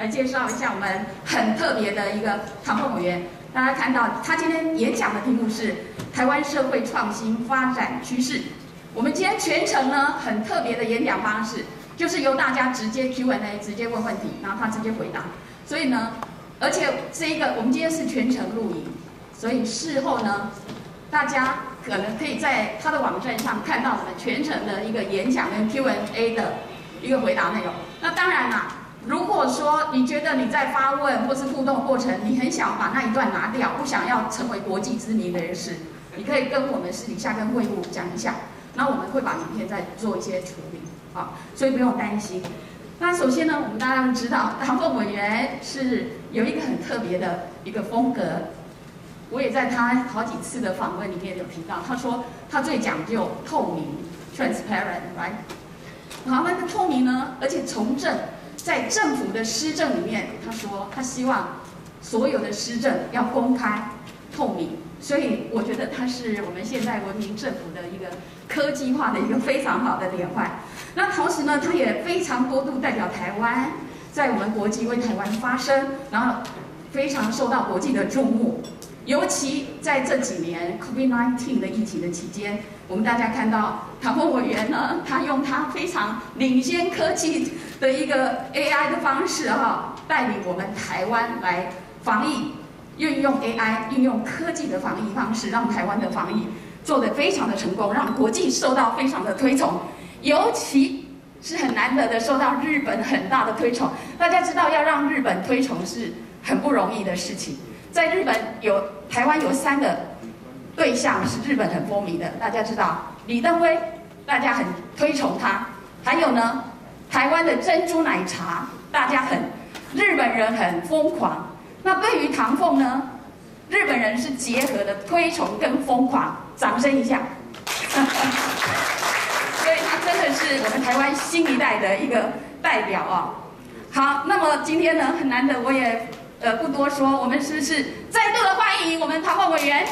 来介绍一下我们很特别的一个唐凤委员。大家看到他今天演讲的题目是台湾社会创新发展趋势。我们今天全程呢很特别的演讲方式，就是由大家直接 Q&A， 直接问问题，然后他直接回答。所以呢，而且我们今天是全程录影，所以事后呢，大家可能可以在他的网站上看到我们全程的一个演讲跟 Q&A 的一个回答内容。那当然啦，如果说你觉得你在发问或是互动过程，你很想把那一段拿掉，不想要成为国际知名的人士，你可以跟我们私底下跟会务讲一下，那我们会把影片再做一些处理，好，所以不用担心。那首先呢，我们大家都知道，唐凤委员是有一个很特别的一个风格。我也在他好几次的访问里面有提到，他说他最讲究透明 （transparent），right？ 好，那个透明呢，而且从政，在政府的施政里面，他说他希望所有的施政要公开透明，所以我觉得他是我们现在文明政府的一个科技化的一个非常好的典范。那同时呢，他也非常多度代表台湾，在我们国际为台湾发声，然后非常受到国际的注目。尤其在这几年 COVID-19 的疫情的期间，我们大家看到唐凤委员呢，他用他非常领先科技的一个 AI 的方式带领我们台湾来防疫，运用 AI、运用科技的防疫方式，让台湾的防疫做得非常的成功，让国际受到非常的推崇，尤其是很难得的受到日本很大的推崇。大家知道，要让日本推崇是很不容易的事情。在日本台湾有3个对象是日本很风靡的，大家知道李登辉，大家很推崇他；还有呢，台湾的珍珠奶茶，日本人很疯狂。那对于唐凤呢，日本人是结合的推崇跟疯狂，掌声一下。所以他真的是我们台湾新一代的一个代表啊。好，那么今天呢，很难得，我也不多说，我们是不是再度的欢迎我们唐凤委员？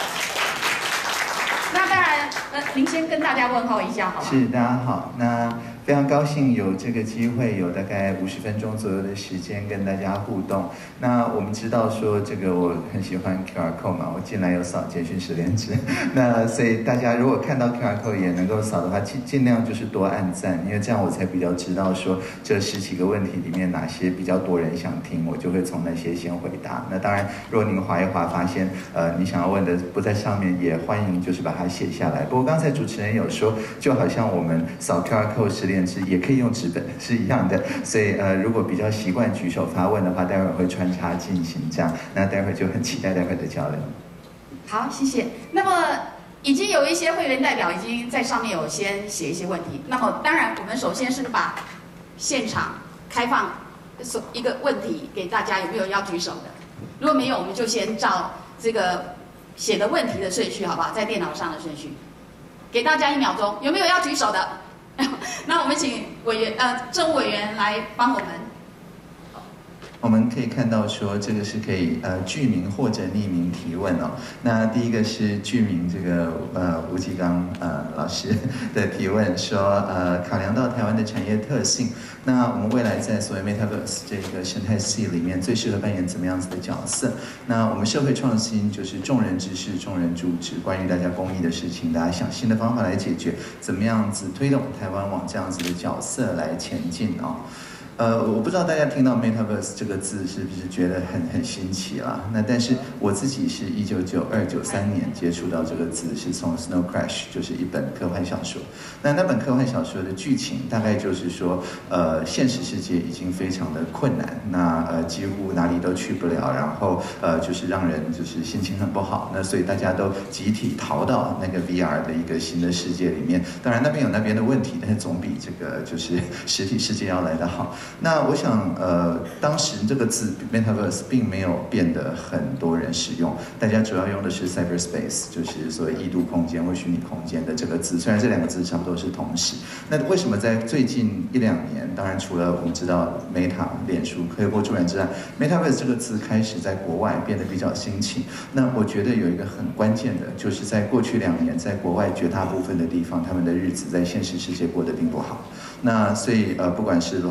那当然，您先跟大家问候一下，好吗？ 是，大家好。那非常高兴有这个机会，有大概50分钟左右的时间跟大家互动。那我们知道说，这个我很喜欢 QR code 嘛，我进来有扫简讯10连制。那所以大家如果看到 QR code 也能够扫的话，尽量就是多按赞，因为这样我才比较知道说这10几个问题里面哪些比较多人想听，我就会从那些先回答。那当然，如果您滑一滑发现你想要问的不在上面，也欢迎就是把它写下来。不过刚才主持人有说，就好像我们扫 QR code10连制也可以用纸本是一样的，所以如果比较习惯举手发问的话，待会儿会穿插进行这样，那待会儿就很期待待会儿的交流。 好，谢谢。那么已经有一些会员代表已经在上面有先写一些问题，那么当然我们首先是把现场开放一个问题给大家，有没有要举手的？如果没有，我们就先照这个写的问题的顺序，好不好？在电脑上的顺序，给大家1秒钟，有没有要举手的？那我们请政务委员来帮我们。 我们可以看到说，这个是可以具名或者匿名提问哦。那第一个是具名这个吴继刚老师的提问说，考量到台湾的产业特性，那我们未来在所谓 Metaverse 这个生态系里面最适合扮演怎么样子的角色？那我们社会创新就是众人之事，众人主旨，关于大家公益的事情，大家想新的方法来解决，怎么样子推动台湾往这样子的角色来前进哦。我不知道大家听到 Metaverse 这个字是不是觉得很新奇啦？那但是我自己是1992、93年接触到这个字，是从 Snow Crash， 就是一本科幻小说。那本科幻小说的剧情大概就是说，现实世界已经非常的困难，那几乎哪里都去不了，然后就是让人就是心情很不好。那所以大家都集体逃到那个 VR 的一个新的世界里面。当然那边有那边的问题，但是总比这个就是实体世界要来得好。那我想，当时这个字 Metaverse 并没有变得很多人使用，大家主要用的是 Cyberspace， 就是所谓异度空间或虚拟空间的这个字。虽然这2个字差不多是同时，那为什么在最近1-2年，当然除了我们知道 Meta 脸书科波助人之外 ，Metaverse 这个字开始在国外变得比较兴起。那我觉得有一个很关键的，就是在过去2年，在国外绝大部分的地方，他们的日子在现实世界过得并不好。那所以不管是 lockdown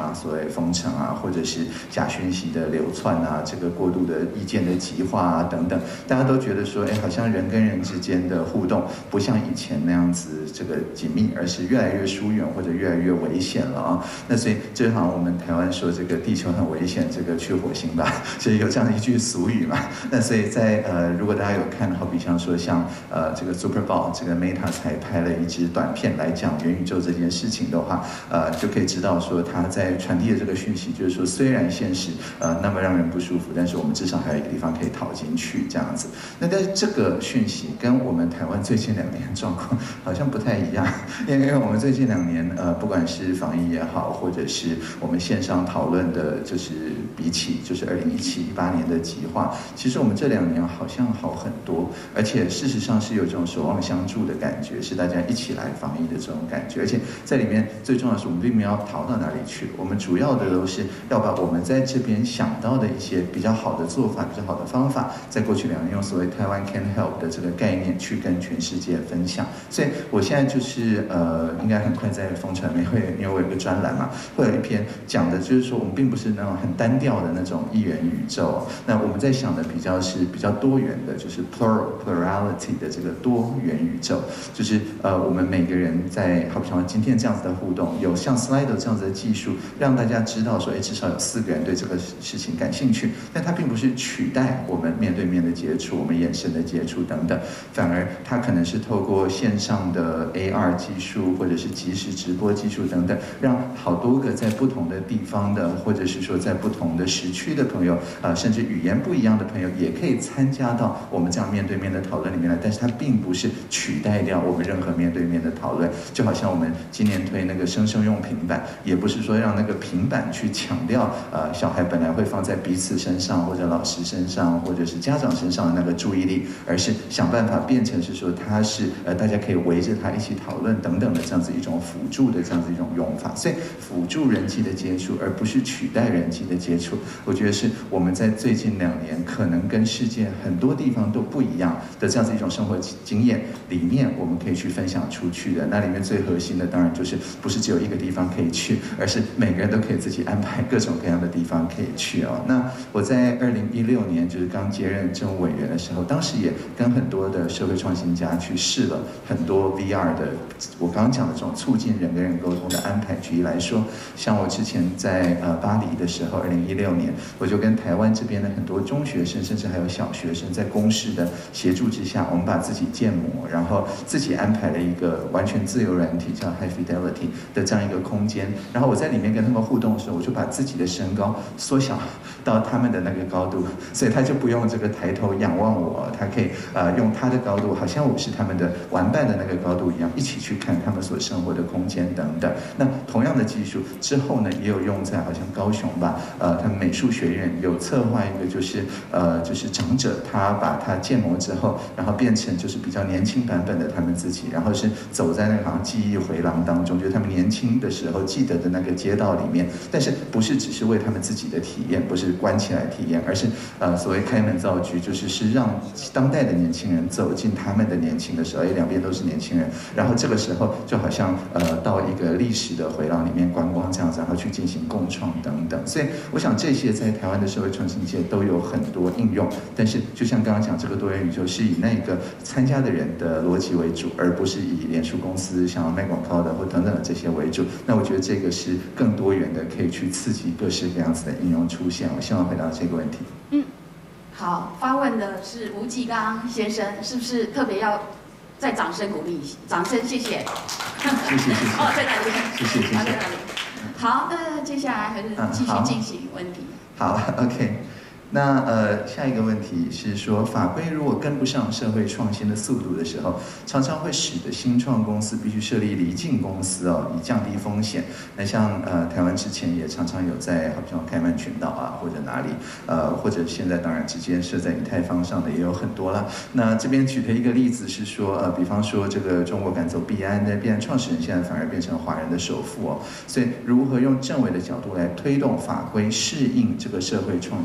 啊，所谓封城啊，或者是假讯息的流窜啊，这个过度的意见的极化啊等等，大家都觉得说，哎，好像人跟人之间的互动不像以前那样子这个紧密，而是越来越疏远或者越来越危险了啊。那所以就好像我们台湾说这个地球很危险，这个去火星吧，所以有这样的一句俗语嘛。那所以在如果大家有看，好比像说像这个 Super Bowl 这个 Meta 才拍了一支短片来讲元宇宙这件事情的话，就可以知道说他在传递的这个讯息，就是说虽然现实那么让人不舒服，但是我们至少还有一个地方可以逃进去这样子。那但是这个讯息跟我们台湾最近2年状况好像不太一样，因为我们最近2年不管是防疫也好，或者是我们线上讨论的，就是比起就是2017、18年的极化，其实我们这2年好像好很多，而且事实上是有这种守望相助的感觉，是大家一起来防疫的这种感觉，而且在里面最重要的是我们并没有逃到哪里去，我们主要的都是要把我们在这边想到的一些比较好的做法、比较好的方法，在过去2年用所谓台湾 Can Help 的这个概念去跟全世界分享。所以我现在就是应该很快在风传媒会，因为我有个专栏嘛，会有一篇讲的就是说我们并不是那种很单调的那种一元宇宙，那我们在想的比较多元的，就是 plurality 的这个多元宇宙，就是我们每个人在好比像今天这样子的互动，有像 Slido 这样子的技术，让大家知道说，哎，至少有4个人对这个事情感兴趣，但它并不是取代我们面对面的接触，我们眼神的接触等等，反而它可能是透过线上的 AR 技术，或者是即时直播技术等等，让好多个在不同的地方的，或者是说在不同的时区的朋友，甚至语言不一样的朋友，也可以参加到我们这样面对面的讨论里面来。但是它并不是取代掉我们任何面对面的讨论，就好像我们今年推那个生用平板，也不是说让那个平板去抢掉小孩本来会放在彼此身上，或者老师身上，或者是家长身上的那个注意力，而是想办法变成是说它是大家可以围着它一起讨论等等的这样子一种辅助的这样子一种用法，所以辅助人际的接触，而不是取代人际的接触，我觉得是我们在最近2年可能跟世界很多地方都不一样的这样子一种生活经验里面，我们可以去分享出去的。那里面最核心的当然就是不是只有一个地方可以去，而是每个人都可以自己安排各种各样的地方可以去哦。那我在2016年就是刚接任政务委员的时候，当时也跟很多的社会创新家去试了很多 VR 的，我刚刚讲的这种促进人跟人沟通的安排。举例来说，像我之前在巴黎的时候，2016年，我就跟台湾这边的很多中学生，甚至还有小学生，在公视的协助之下，我们把自己建模，然后自己安排了一个完全自由软体叫 High Fidelity 的这样一个空间，然后我在里面跟他们互动的时候，我就把自己的身高缩小到他们的那个高度，所以他就不用这个抬头仰望我，他可以用他的高度，好像我是他们的玩伴的那个高度一样，一起去看他们所生活的空间等等。那同样的技术之后呢，也有用在好像高雄吧，他们美术学院有策划一个就是长者，他把他建模之后，然后变成就是比较年轻版本的他们自己，然后是走在那个好像记忆回廊当中，就是他们年轻的时候记得的那个街道里面，但是不是只是为他们自己的体验，不是关起来体验，而是所谓开门造车，是让当代的年轻人走进他们的年轻的时候，两边都是年轻人，然后这个时候就好像到一个历史的回廊里面观光这样子，然后去进行共创等等。所以我想这些在台湾的社会创新界都有很多应用，但是就像刚刚讲，这个多元宇宙是以那个参加的人的逻辑为主，而不是以脸书公司想要卖广告的或等等的这些为主。那我觉得这个是更多元的，可以去刺激各式各样子的应用出现。我希望回答这个问题。 好，发问的是吴继刚先生，是不是特别要再掌声鼓励？掌声，谢谢。 谢谢。哦， 在哪里？ 谢谢。 在哪里？好，那接下来还是继续进行问题。 好 ，OK。那下一个问题是说，法规如果跟不上社会创新的速度的时候，常常会使得新创公司必须设立离境公司哦，以降低风险。那像台湾之前也常常有在好像开曼群岛啊，或者哪里或者现在当然直接设在以太坊上的也有很多啦。那这边举的一个例子是说比方说这个中国赶走币安，那币安创始人现在反而变成华人的首富哦。所以如何用政委的角度来推动法规适应这个社会创新的方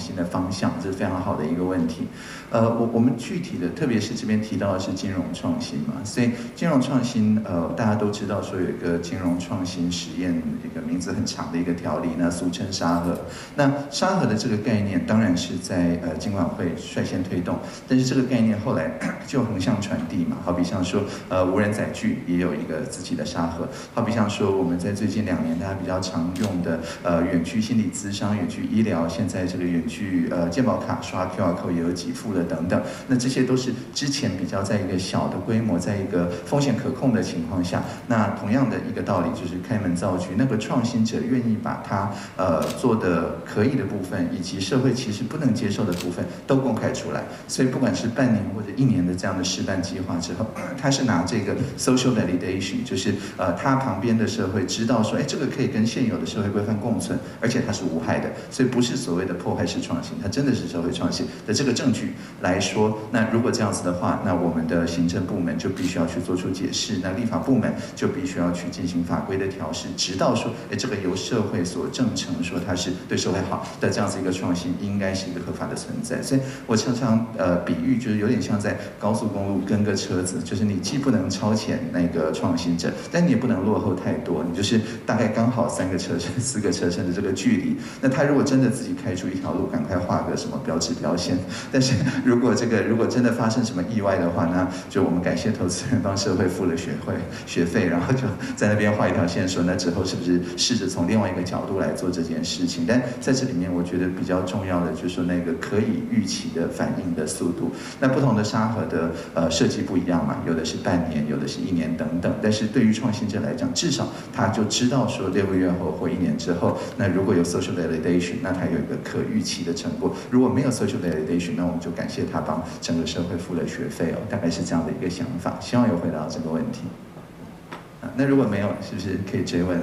方向，这是非常好的一个问题。我们具体的，特别是这边提到的是金融创新嘛，所以金融创新，大家都知道说有一个金融创新实验，一个名字很长的一个条例，那俗称沙盒。那沙盒的这个概念，当然是在金管会率先推动，但是这个概念后来就横向传递嘛，好比像说无人载具也有一个自己的沙盒，好比像说我们在最近2年大家比较常用的远距心理咨商、远距医疗，现在这个远距健保卡刷 QR code 也有给付了等等，那这些都是之前比较在一个小的规模，在一个风险可控的情况下，那同样的一个道理就是开门造局，那个创新者愿意把他做的可以的部分，以及社会其实不能接受的部分都公开出来，所以不管是半年或者1年的这样的示范计划之后，他是拿这个 social validation， 就是他旁边的社会知道说，哎，这个可以跟现有的社会规范共存，而且它是无害的，所以不是所谓的破坏式创新，它真的是社会创新的这个证据来说，那如果这样子的话，那我们的行政部门就必须要去做出解释，那立法部门就必须要去进行法规的调试，直到说，哎，这个由社会所证成说它是对社会好的这样子一个创新，应该是一个合法的存在。所以我常常比喻，就是有点像在高速公路跟个车子，就是你既不能超前那个创新者，但你也不能落后太多，你就是大概刚好3个车身、4个车身的这个距离。那他如果真的自己开出一条路，赶快画个什么标志标线。但是如果真的发生什么意外的话，那就我们感谢投资人帮社会付了学费，然后就在那边画一条线说，那之后是不是试着从另外一个角度来做这件事情？但在这里面，我觉得比较重要的就是说那个可以预期的反应的速度。那不同的沙盒的设计不一样嘛，有的是半年，有的是1年等等。但是对于创新者来讲，至少他就知道说6个月后或1年之后，那如果有 social validation， 那他有一个可预期的成果；如果没有 social validation， 那我们就感谢他帮整个社会付了学费哦，大概是这样的一个想法。希望有回答到这个问题。那如果没有，是不是可以追问？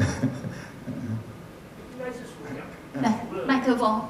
应该是说， 来，麦克风。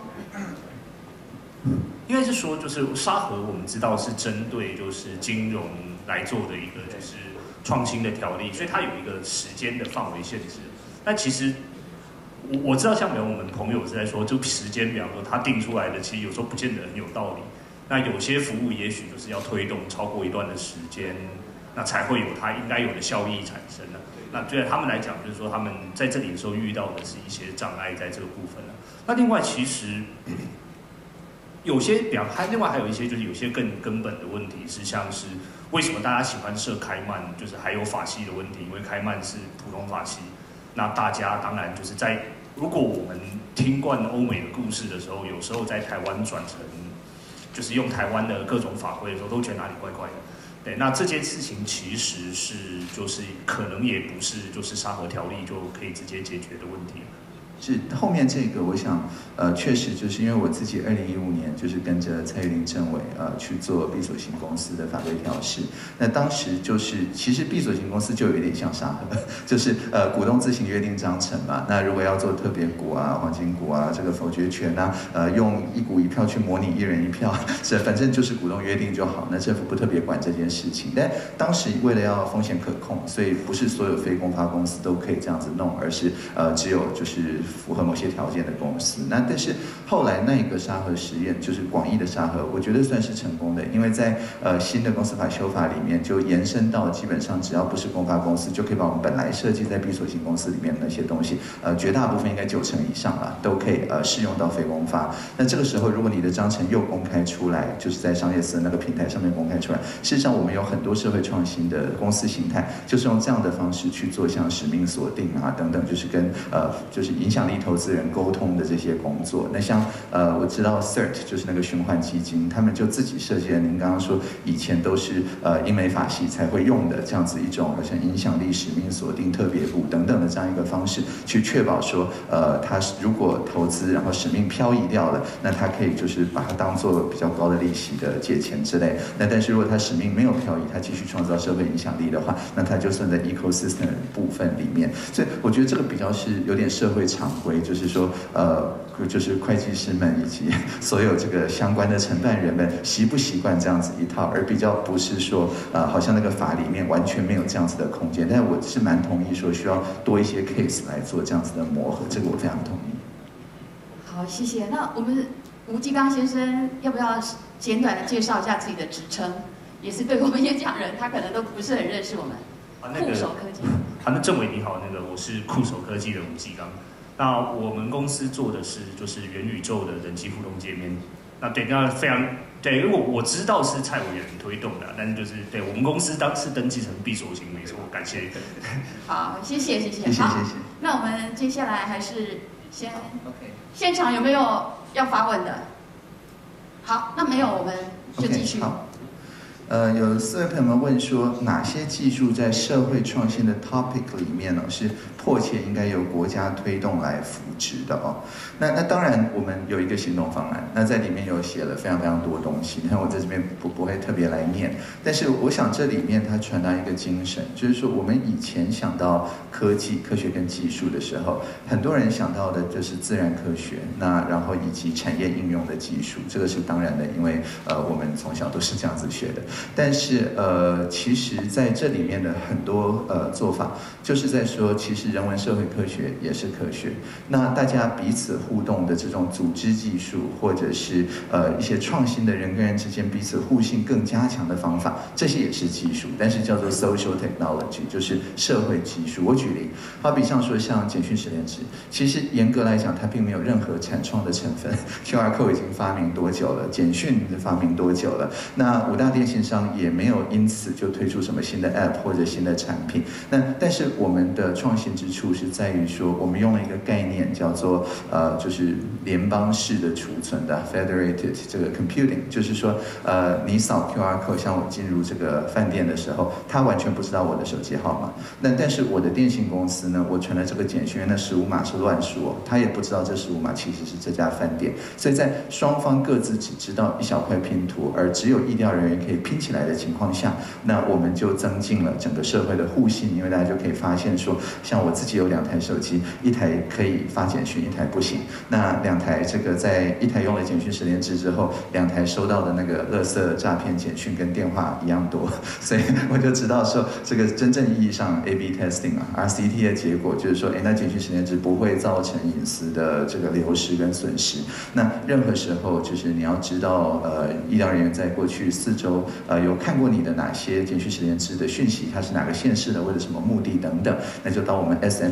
应该是说，就是沙盒，我们知道是针对就是金融来做的一个就是创新的条例，所以它有一个时间的范围限制。但其实我知道，像我们朋友是在说，就时间，比方说他定出来的，其实有时候不见得很有道理。那有些服务也许就是要推动超过一段的时间，那才会有它应该有的效益产生了。那对他们来讲，就是说他们在这里的时候遇到的是一些障碍在这个部分了。那另外其实有些，另外还有一些就是有些更根本的问题是，像是为什么大家喜欢设开曼，就是还有法系的问题，因为开曼是普通法系。那大家当然就是如果我们听惯欧美的故事的时候，有时候在台湾转成就是用台湾的各种法规的时候，都觉得哪里怪怪的。对，那这件事情其实是就是可能也不是就是沙盒条例就可以直接解决的问题。 是后面这个，我想，确实就是因为我自己2015年就是跟着蔡玉玲政委去做闭锁型公司的法规调试。那当时就是其实闭锁型公司就有点像沙盒，就是股东自行约定章程嘛。那如果要做特别股啊、黄金股啊、这个否决权啊，用1股1票去模拟1人1票，反正就是股东约定就好。那政府不特别管这件事情。但当时为了要风险可控，所以不是所有非公发公司都可以这样子弄，而是只有就是符合某些条件的公司。那但是后来那个沙盒实验，就是广义的沙盒，我觉得算是成功的，因为在新的公司法修法里面就延伸到基本上只要不是公发公司，就可以把我们本来设计在闭锁型公司里面的那些东西，绝大部分应该90%以上啦，都可以适用到非公发。那这个时候，如果你的章程又公开出来，就是在商业司那个平台上面公开出来，事实上我们有很多社会创新的公司形态，就是用这样的方式去做像使命锁定啊等等，就是跟就是影响力投资人沟通的这些工作。那像我知道 CERT 就是那个循环基金，他们就自己设计了您刚刚说以前都是英美法系才会用的这样子一种好像影响力使命锁定特别股等等的这样一个方式，去确保说他如果投资然后使命漂移掉了，那他可以就是把它当做比较高的利息的借钱之类。那但是如果他使命没有漂移，他继续创造社会影响力的话，那他就算在 ecosystem 部分里面。所以我觉得这个比较是有点社会常规，就是说就是会计师们以及所有这个相关的承办人们习不习惯这样子一套，而比较不是说好像那个法里面完全没有这样子的空间。但我是蛮同意说需要多一些 case 来做这样子的磨合，这个我非常同意。 好，谢谢。那我们吴继刚先生要不要简短的介绍一下自己的职称？也是对我们演讲人，他可能都不是很认识我们。酷手科技。 那政委你好，我是酷手科技的吴继刚。那我们公司做的是就是元宇宙的人机互动界面。那对，那非常对，因为我知道是蔡委员推动的，但是就是对我们公司当时登记成闭锁型，没错，感谢。 好，谢谢。好，那我们接下来还是先 OK。 现场有没有要发问的？好，那没有我们就继续。 好。有4位朋友们问说，哪些技术在社会创新的 topic 里面呢，是迫切应该由国家推动来扶植的哦？那当然，我们有一个行动方案，那在里面有写了非常多东西。你看我在这边不会特别来念，但是我想这里面它传达一个精神，就是说我们以前想到科学跟技术的时候，很多人想到的就是自然科学，那然后以及产业应用的技术，这个是当然的，因为我们从小都是这样子学的。但是其实在这里面的很多做法，就是在说，其实人文社会科学也是科学。那大家彼此互动的这种组织技术，或者是一些创新的人跟人之间彼此互信更加强的方法，这些也是技术，但是叫做 social technology， 就是社会技术。我举例，好比像说像简讯实验室，其实严格来讲，它并没有任何产创的成分。QR code 已经发明多久了？简讯发明多久了？那5大电信商也没有因此就推出什么新的 App 或者新的产品。但是我们的创新之处是在于说，我们用了一个概念叫做就是联邦式的储存的 federated 这个 computing， 就是说你扫 QR code， 像我进入这个饭店的时候，他完全不知道我的手机号码。但是我的电信公司呢，我传了这个简讯，那15码是乱数哦，他也不知道这15码其实是这家饭店。所以在双方各自只知道一小块拼图，而只有疫调人员可以拼起来的情况下，那我们就增进了整个社会的互信，因为大家就可以发现说，像我自己有2台手机，一台可以发简讯，一台不行。那2台这个在一台用了简讯实联制之后，2台收到的那个垃圾诈骗简讯跟电话一样多，所以我就知道说，这个真正意义上 A/B testing RCT 的结果就是说，那简讯实联制不会造成隐私的这个流失跟损失。那任何时候就是你要知道，医疗人员在过去4周有看过你的哪些简讯实联制的讯息，它是哪个县市的，为了什么目的等等，那就到我们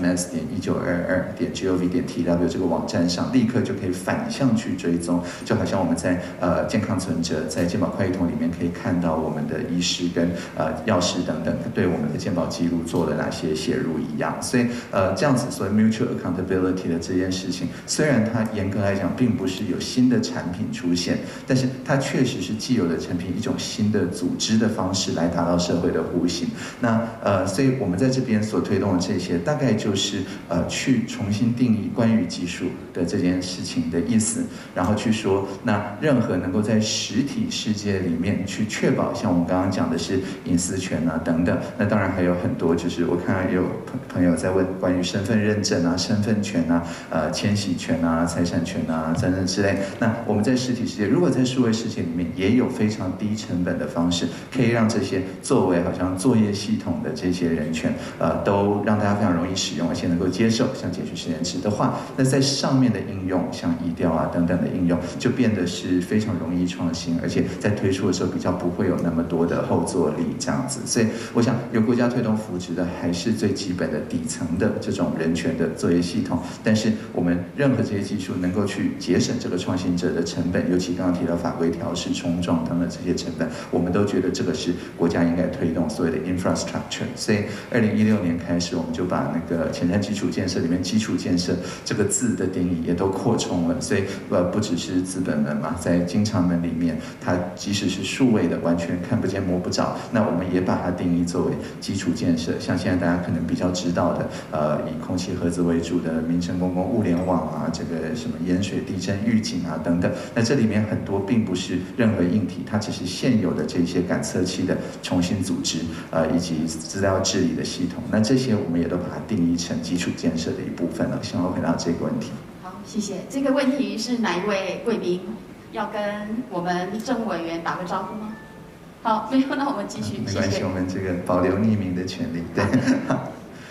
sms.1922.gov.tw 这个网站上，立刻就可以反向去追踪，就好像我们在健康存折在健保快易通里面可以看到我们的医师跟药师等等对我们的健保记录做了哪些写入一样。所以这样子所谓 mutual accountability 的这件事情，虽然它严格来讲并不是有新的产品出现，但是它确实是既有的产品一种新的组织的方式来达到社会的互信。那所以我们在这边所推动的这些，大概就是去重新定义关于技术的这件事情的意思，然后去说，那任何能够在实体世界里面去确保，像我们刚刚讲的是隐私权啊等等，那当然还有很多，就是我看到也有朋友在问关于身份认证啊、身份权啊、迁徙权啊、财产权啊等等之类。那我们在实体世界，如果在数位世界里面，也有非常低成本的方式，可以让这些作为好像作业系统的这些人权，都让大家非常容易使用，而且能够接受。像简讯实验室的话，那在上面的应用，像疫调啊等等的应用，就变得是非常容易创新，而且在推出的时候比较不会有那么多的后坐力这样子。所以我想，由国家推动扶植的，还是最基本的底层的这种人权的作业系统。但是我们任何这些技术能够去节省这个创新者的成本，尤其刚刚提到法规调试、冲撞等等这些成本，我们都觉得这个是国家应该推动所谓的 infrastructure。所以2016年开始，我们就把那个前瞻基础建设里面基础建设这个字的定义也都扩充了。所以不只是资本门嘛，在经常门里面，它即使是数位的，完全看不见摸不着，那我们也把它定义作为基础建设。像现在大家可能比较知道的，以空气盒子为主的民生公共物联网啊，这个什么淹水、地震预警啊等等，那这里面很多并不是任何硬体，它只是现有的这些感测器的重新组织，以及资料治理的系统。那这些我们也都把它定义成基础建设的一部分了。希望回答这个问题。 好，谢谢。这个问题是哪一位贵宾要跟我们政务委员打个招呼吗？好，没有，那我们继续。 没关系，我们这个保留匿名的权利。对。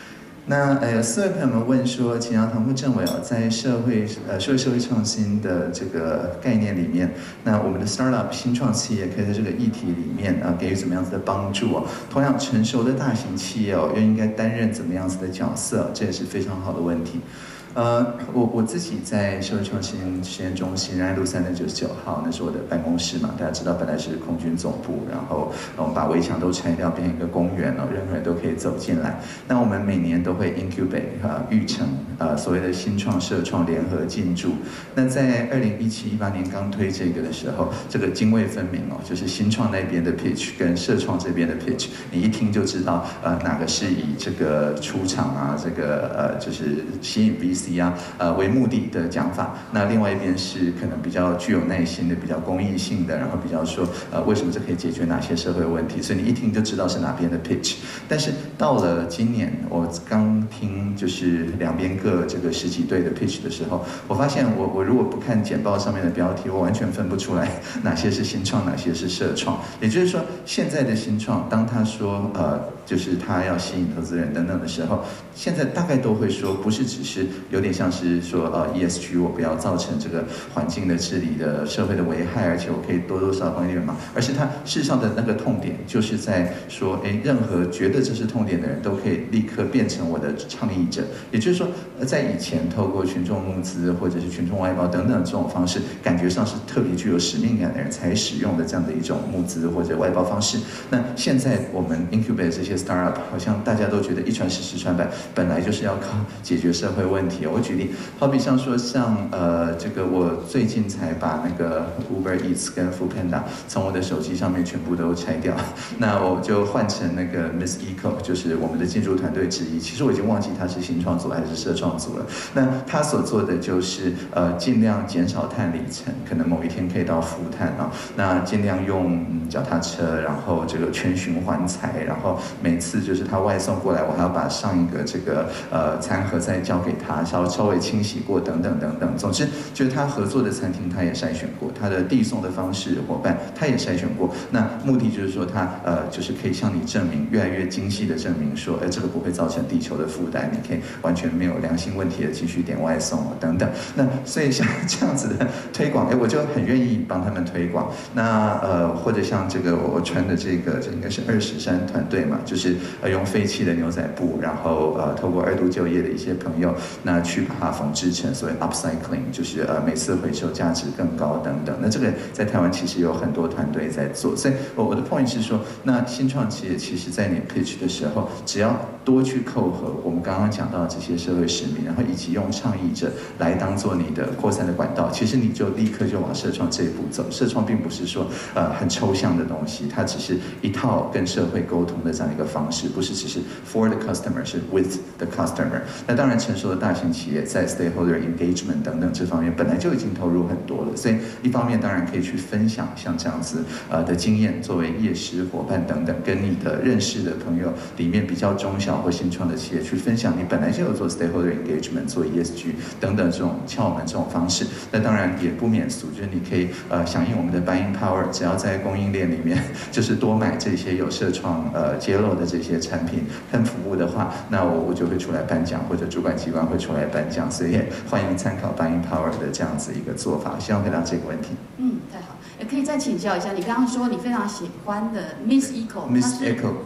那4位朋友们问说，请教唐副政委哦，在社会创新的这个概念里面，那我们的 startup 新创企业可以在这个议题里面给予怎么样子的帮助哦？同样成熟的大型企业哦，又应该担任怎么样子的角色？这也是非常好的问题。我自己在社会创新实验中心仁爱路3的99号，那是我的办公室嘛。大家知道，本来是空军总部，然后我们把围墙都拆掉，变成一个公园了，任何人都可以走进来。那我们每年都会 incubate 育成所谓的新创社创联合进驻。那在2017-18年刚推这个的时候，这个泾渭分明哦，就是新创那边的 pitch 跟社创这边的 pitch， 你一听就知道哪个是以这个出场啊，这个就是吸引 VC。为目的的讲法，那另外一边是可能比较具有耐心的、比较公益性的，然后比较说为什么这可以解决哪些社会问题，所以你一听就知道是哪边的 pitch。但是到了今年，我刚听就是两边各这个10几队的 pitch 的时候，我发现我如果不看简报上面的标题，我完全分不出来哪些是新创，哪些是社创。也就是说，现在的新创，当他说就是他要吸引投资人等等的时候，现在大概都会说，不是只是有点像是说ESG 我不要造成这个环境的治理的社会的危害，而且我可以多少帮一点忙，而是他事实上的那个痛点就是在说，任何觉得这是痛点的人都可以立刻变成我的倡议者。也就是说，在以前透过群众募资或者是群众外包等等这种方式，感觉上是特别具有使命感的人才使用的这样的一种募资或者外包方式。那现在我们 incubate 这些 startup， 好像大家都觉得一传十十传百，本来就是要靠解决社会问题。我举例，好比像说这个我最近才把那个 Uber Eats 跟 Foodpanda 从我的手机上面全部都拆掉，那我就换成那个 Miss Eco， 就是我们的进驻团队之一。其实我已经忘记他是新创组还是社创组了。那他所做的就是尽量减少碳里程，可能某一天可以到负碳啊。那尽量用脚踏车，然后这个全循环采，然后每次就是他外送过来，我还要把上一个这个餐盒再交给他，稍微清洗过等等等等。总之，就是他合作的餐厅他也筛选过，他的递送的方式伙伴他也筛选过。那目的就是说他就是可以向你证明，越来越精细的证明说，这个不会造成地球的负担，你可以完全没有良心问题的继续点外送等等。那所以像这样子的推广，我就很愿意帮他们推广。那或者像这个我穿的这应该是20山团队嘛，就是用废弃的牛仔布，然后透过2度就业的一些朋友，那去把它缝制成所谓 upcycling， 就是每次回收价值更高等等。那这个在台湾其实有很多团队在做，所以我的 point 是说，那新创企业其实在你 pitch 的时候，只要多去扣合我们刚刚讲到的这些社会使命，然后以及用倡议者来当做你的扩散的管道，其实你就立刻就往社创这一步走。社创并不是说很抽象的东西，它只是一套跟社会沟通的这样一个方式，不是只是 for the customer， 是 with the customer。那当然，成熟的大型企业在 stakeholder engagement 等等这方面本来就已经投入很多了，所以一方面当然可以去分享像这样子的经验，作为业师伙伴等等，跟你的认识的朋友里面比较中小或新创的企业去分享你本来就有做 stakeholder engagement、做 ESG 等等这种窍门这种方式。那当然也不免俗，就是你可以响应我们的 buying power， 只要在供应链里面就是多买这些有社创揭露的这些产品跟服务的话，那我就会出来颁奖，或者主管机关会出来颁奖，所以也欢迎参考 buying power 的这样子一个做法。希望回答这个问题。 太好。也可以再请教一下，你刚刚说你非常喜欢的 Miss Eco，Miss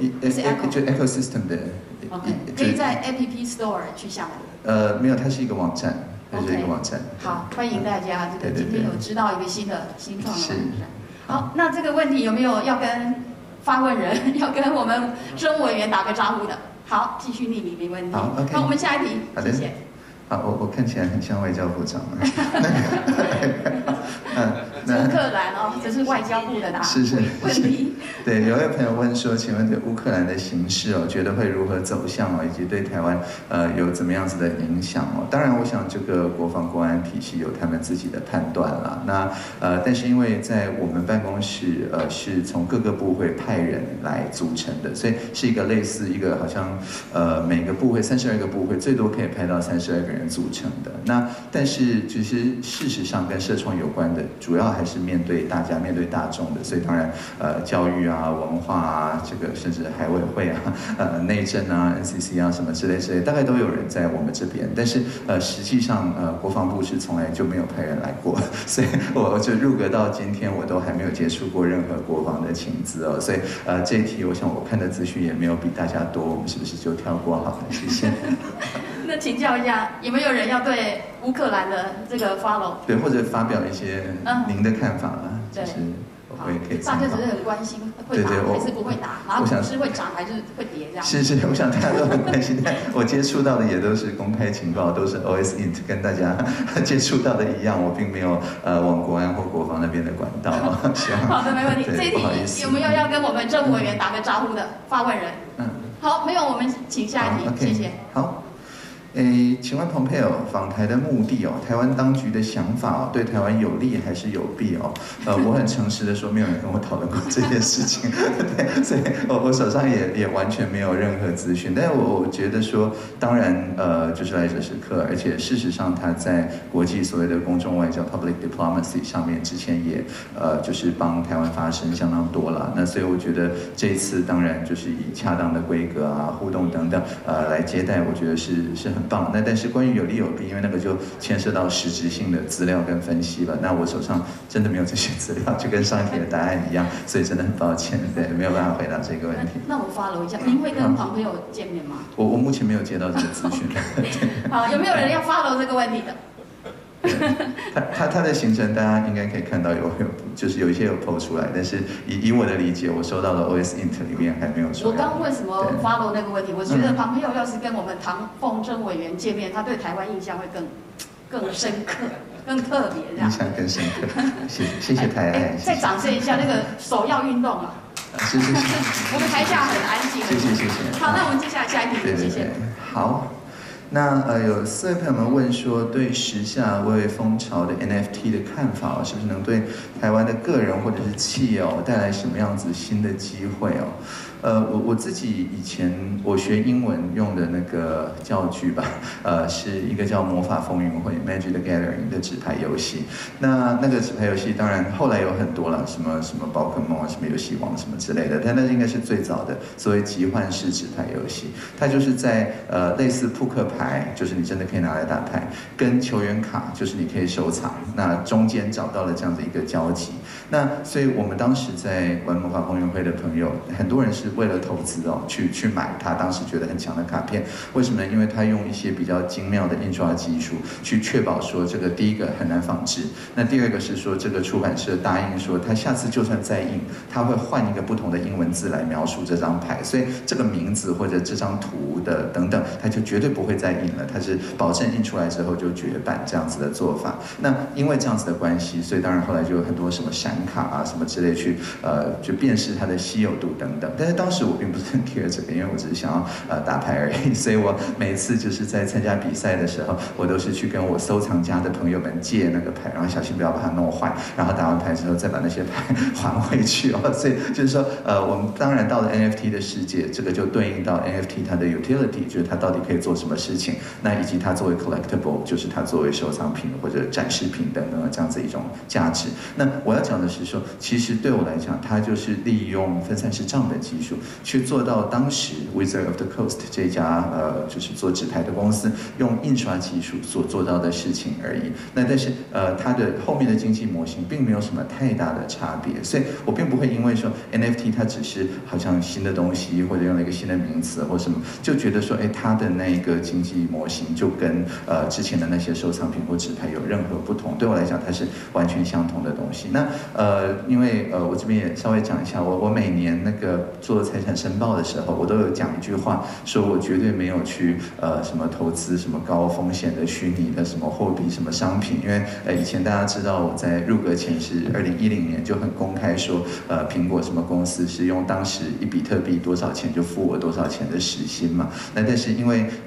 Eco 就 ecosystem 的 ，OK， 可以在 App Store 去下载。 没有，它是一个网站，它是一个网站。 好，欢迎大家这个今天有知道一个新的新创的网站。好，那这个问题有没有要跟发问人要跟我们政务委员打个招呼的？好，继续匿名没问题。 好 ，OK。 好，我们下一题，谢谢。 好，我看起来很像外交部长啊。 乌克兰这是外交部的答问题。 对，有位朋友问说，请问对乌克兰的形势觉得会如何走向以及对台湾有怎么样子的影响当然，我想这个国防国安体系有他们自己的判断啦。那但是因为在我们办公室是从各个部会派人来组成的，所以是一个类似一个好像每个部会32个部会最多可以派到32个人组成的。那但是其实事实上跟社创有关的，主要还是面对大家、面对大众的，所以当然教育啊、文化啊，这个甚至海委会啊、内政啊、NCC 啊什么之类，大概都有人在我们这边。但是实际上国防部是从来就没有派人来过，所以我就入阁到今天，我都还没有接触过任何国防的情资哦。所以这一题，我想我看的资讯也没有比大家多，我们是不是就跳过好了？谢谢。 那请教一下，有没有人要对乌克兰的这个 follow？ 对，或者发表一些您的看法啊，就是我也可以参考。 大家只是很关心会打还是不会打，然后股市会涨还是会跌这样。 是，我想大家都很关心，但我接触到的也都是公开情报，都是 OSINT 跟大家接触到的一样，我并没有往国安或国防那边的管道。 好的，没问题。这一题有没有要跟我们政务委员打个招呼的发问人？好，没有，我们请下一题，谢谢。 好。请问蓬佩奥访台的目的哦，台湾当局的想法哦，对台湾有利还是有弊哦？我很诚实的说，没有人跟我讨论过这件事情，对，所以我手上也完全没有任何资讯。但是我觉得说，当然就是来者是客，而且事实上他在国际所谓的公众外交 （public diplomacy） 上面之前也就是帮台湾发声相当多了。那所以我觉得这一次当然就是以恰当的规格啊、互动等等来接待，我觉得是很棒。那但是关于有利有弊，因为那个就牵涉到实质性的资料跟分析了。那我手上真的没有这些资料，就跟上一题的答案一样，所以真的很抱歉，对，没有办法回答这个问题。 那我follow一下，您会跟朋友见面吗？ 我目前没有接到这个资讯。 好，有没有人要follow这个问题的？ 他的行程大家应该可以看到就是有一些有 po 出来，但是以我的理解，我收到的 OSINT 里面还没有出来。 我刚为什么 follow 那个问题？我觉得庞佩奥要是跟我们唐凤珍委员见面，他对台湾印象会更深刻、更特别这样。 印象更深刻，谢谢台爱。 再掌声一下，那个手要运动啊！ 是。 我们台下很安静。 谢谢。 好，那我们接下来下一题，谢谢。 好。那有4位朋友们问说，对时下微微风潮的 NFT 的看法是不是能对台湾的个人或者是企业带来什么样子新的机会哦？我自己以前我学英文用的那个教具吧，是一个叫魔法风云会 （Magic the Gathering） 的纸牌游戏。那个纸牌游戏当然后来有很多了，什么宝可梦啊，什么游戏王什么之类的，但那应该是最早的所谓集换式纸牌游戏。它就是在类似扑克牌，就是你真的可以拿来打牌，跟球员卡，就是你可以收藏，那中间找到了这样的一个交集。那所以我们当时在玩魔法风云会的朋友，很多人是为了投资去买他当时觉得很强的卡片。为什么呢？因为他用一些比较精妙的印刷技术去确保说这个第一个很难仿制，那第二个是说这个出版社答应说他下次就算再印，他会换一个不同的英文字来描述这张牌，所以这个名字或者这张图的等等，他就绝对不会再印了，他是保证印出来之后就绝版这样子的做法。那因为这样子的关系，所以当然后来就有很多什么闪卡啊什么之类去辨识它的稀有度等等。但是当时我并不是很 care 这个，因为我只是想要打牌而已，所以我每次就是在参加比赛的时候，我都是去跟我收藏家的朋友们借那个牌，然后小心不要把它弄坏，然后打完牌之后再把那些牌还回去哦。所以就是说我们当然到了 NFT 的世界，这个就对应到 NFT 它的 utility， 就是它到底可以做什么事情，那以及它作为 collectible， 就是它作为收藏品或者展示品等等这样子一种价值。那我要讲的是说，其实对我来讲，它就是利用分散式账本技术去做到当时 Wizard of the Coast 这家就是做纸牌的公司用印刷技术所做到的事情而已。那但是它的后面的经济模型并没有什么太大的差别，所以我并不会因为说 NFT 它只是好像新的东西或者用了一个新的名词或什么，就觉得说它的那一个经济模型就跟之前的那些收藏品或纸牌有任何不同。对我来讲，它是完全相同的东西。那因为我这边也稍微讲一下，我每年那个做财产申报的时候，我都有讲一句话，说我绝对没有去什么投资什么高风险的虚拟的什么货币什么商品，因为以前大家知道我在入阁前是2010年就很公开说苹果什么公司是用当时1比特币多少钱就付我多少钱的时薪嘛。那但是因为就是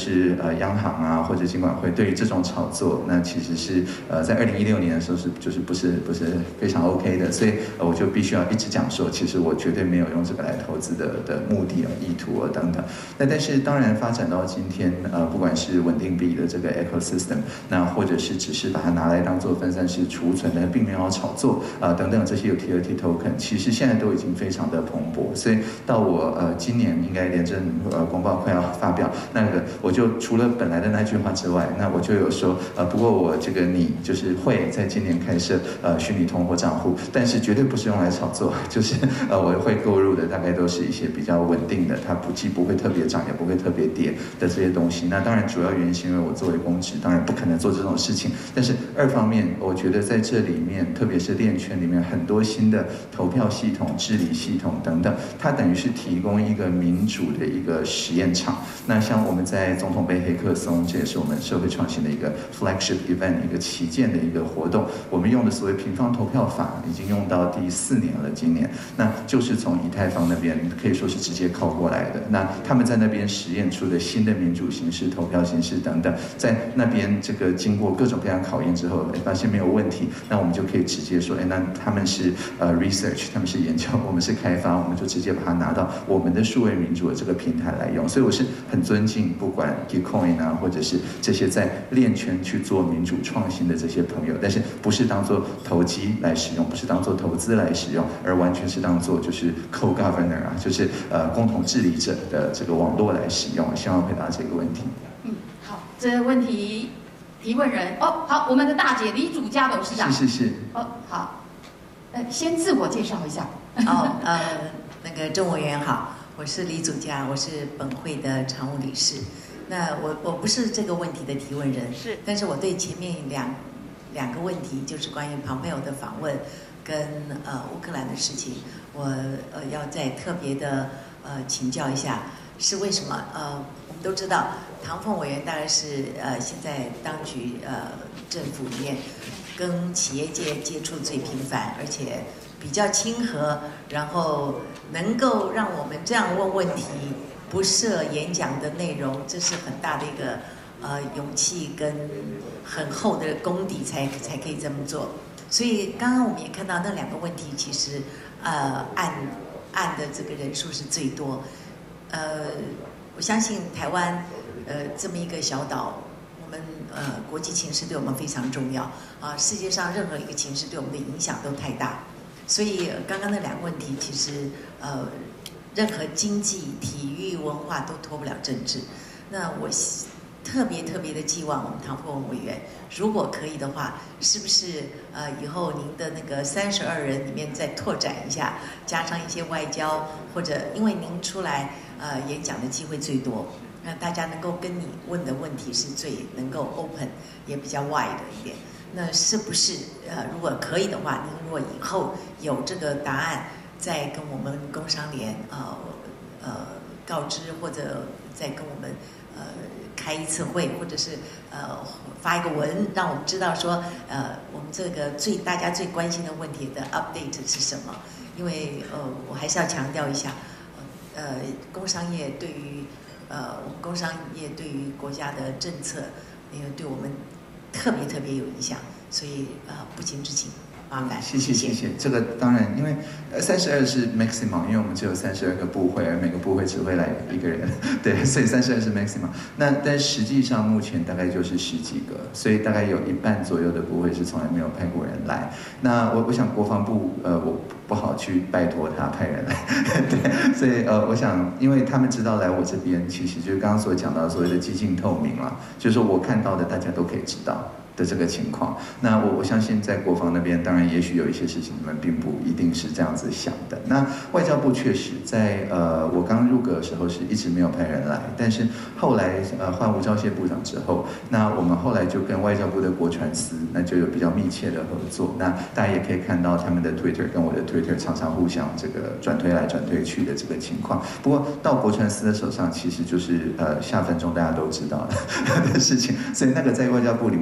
是央行啊或者金管会对于这种炒作，那其实是在2016年的时候就是不是非常 OK 的，所以我就必须要一直讲说，其实我绝对没有用这个来投资的目的意图等等。但是当然发展到今天，不管是稳定币的这个 ecosystem， 那或者是只是把它拿来当做分散式储存的，并没有炒作等等这些utility token， 其实现在都已经非常的蓬勃。所以到我今年应该联证公报快要发表，那个我就除了本来的那句话之外，那我就有说不过我这个你就是会在今年开设虚拟通货账户，但是绝对不是用来炒作，就是我会购入的大概都是一些比较稳定的，它既不会特别涨也不会特别跌的这些东西。那当然主要原因是因为我作为公职，当然不可能做这种事情。但是二方面，我觉得在这里面，特别是链圈里面很多新的投票系统、治理系统等等，它等于是提供一个民主的一个实验场。那像我们在总统杯黑客松，这也是我们社会创新的一个 flagship event， 一个旗舰的一个活动。我们用的所谓平方投票法已经用到第4年了，今年那就是从以太坊那边可以说是直接靠过来的。那他们在那边实验出的新的民主形式、投票形式等等，在那边这个经过各种各样考验之后，发现没有问题，那我们就可以直接说，那他们是research， 他们是研究，我们是开发，我们就直接把它拿到我们的数位民主的这个平台来用。所以我是很尊敬不管 Gitcoin 啊，或者是这些在链圈去做民主创新的这些朋友，但是不是当做投机来使用，不是当做投资来使用，而完全是当做就是 co-governor 啊，就是共同治理者的这个网络来使用。希望回答这个问题。 好，这个问题提问人好，我们的大姐李祖嘉董事长。 是。 好，先自我介绍一下。 那个郑委员好，我是李祖嘉，我是本会的常务理事。那我不是这个问题的提问人，是，但是我对前面两个问题，就是关于庞佩奥的访问跟乌克兰的事情，我要再特别的请教一下，是为什么？我们都知道唐凤委员大概是现在当局政府里面跟企业界接触最频繁，而且比较亲和，然后能够让我们这样问问题不设演讲的内容，这是很大的一个勇气跟很厚的功底才可以这么做。所以刚刚我们也看到那两个问题，其实按的这个人数是最多。我相信台湾这么一个小岛，我们国际情势对我们非常重要啊，世界上任何一个情势对我们的影响都太大。所以刚刚那两个问题，其实任何经济、体育、文化都脱不了政治。那我特别的寄望我们唐凤委员，如果可以的话，是不是以后您的那个32人里面再拓展一下，加上一些外交，或者因为您出来演讲的机会最多，那大家能够跟你问的问题是最能够 open， 也比较 wide 一点。那是不是如果可以的话，您如果以后有这个答案，再跟我们工商联告知，或者再跟我们开一次会，或者是发一个文，让我们知道说我们这个大家最关心的问题的 update 是什么？因为我还是要强调一下，工商业对于我们工商业对于国家的政策，对我们特别有影响，所以不情之请。麻烦， 谢谢。这个当然，因为32是 maximum， 因为我们只有32个部会，而每个部会只会来一个人，对，所以32是 maximum。但实际上目前大概就是10几个，所以大概有一半左右的部会是从来没有派过人来。那我想国防部我不好去拜托他派人来，对，所以我想，因为他们知道来我这边，其实就是刚刚所讲到所谓的激进透明嘛，就是说我看到的大家都可以知道的这个情况。那我相信在国防那边，当然也许有一些事情你们并不一定是这样子想的。那外交部确实在我刚入阁的时候是一直没有派人来，但是后来换吴钊燮部长之后，那我们后来就跟外交部的国传司那就有比较密切的合作。那大家也可以看到他们的 Twitter 跟我的 Twitter 常常互相这个转推来转推去的这个情况。不过到国传司的手上，其实就是下分钟大家都知道的事情，所以那个在外交部里面的分类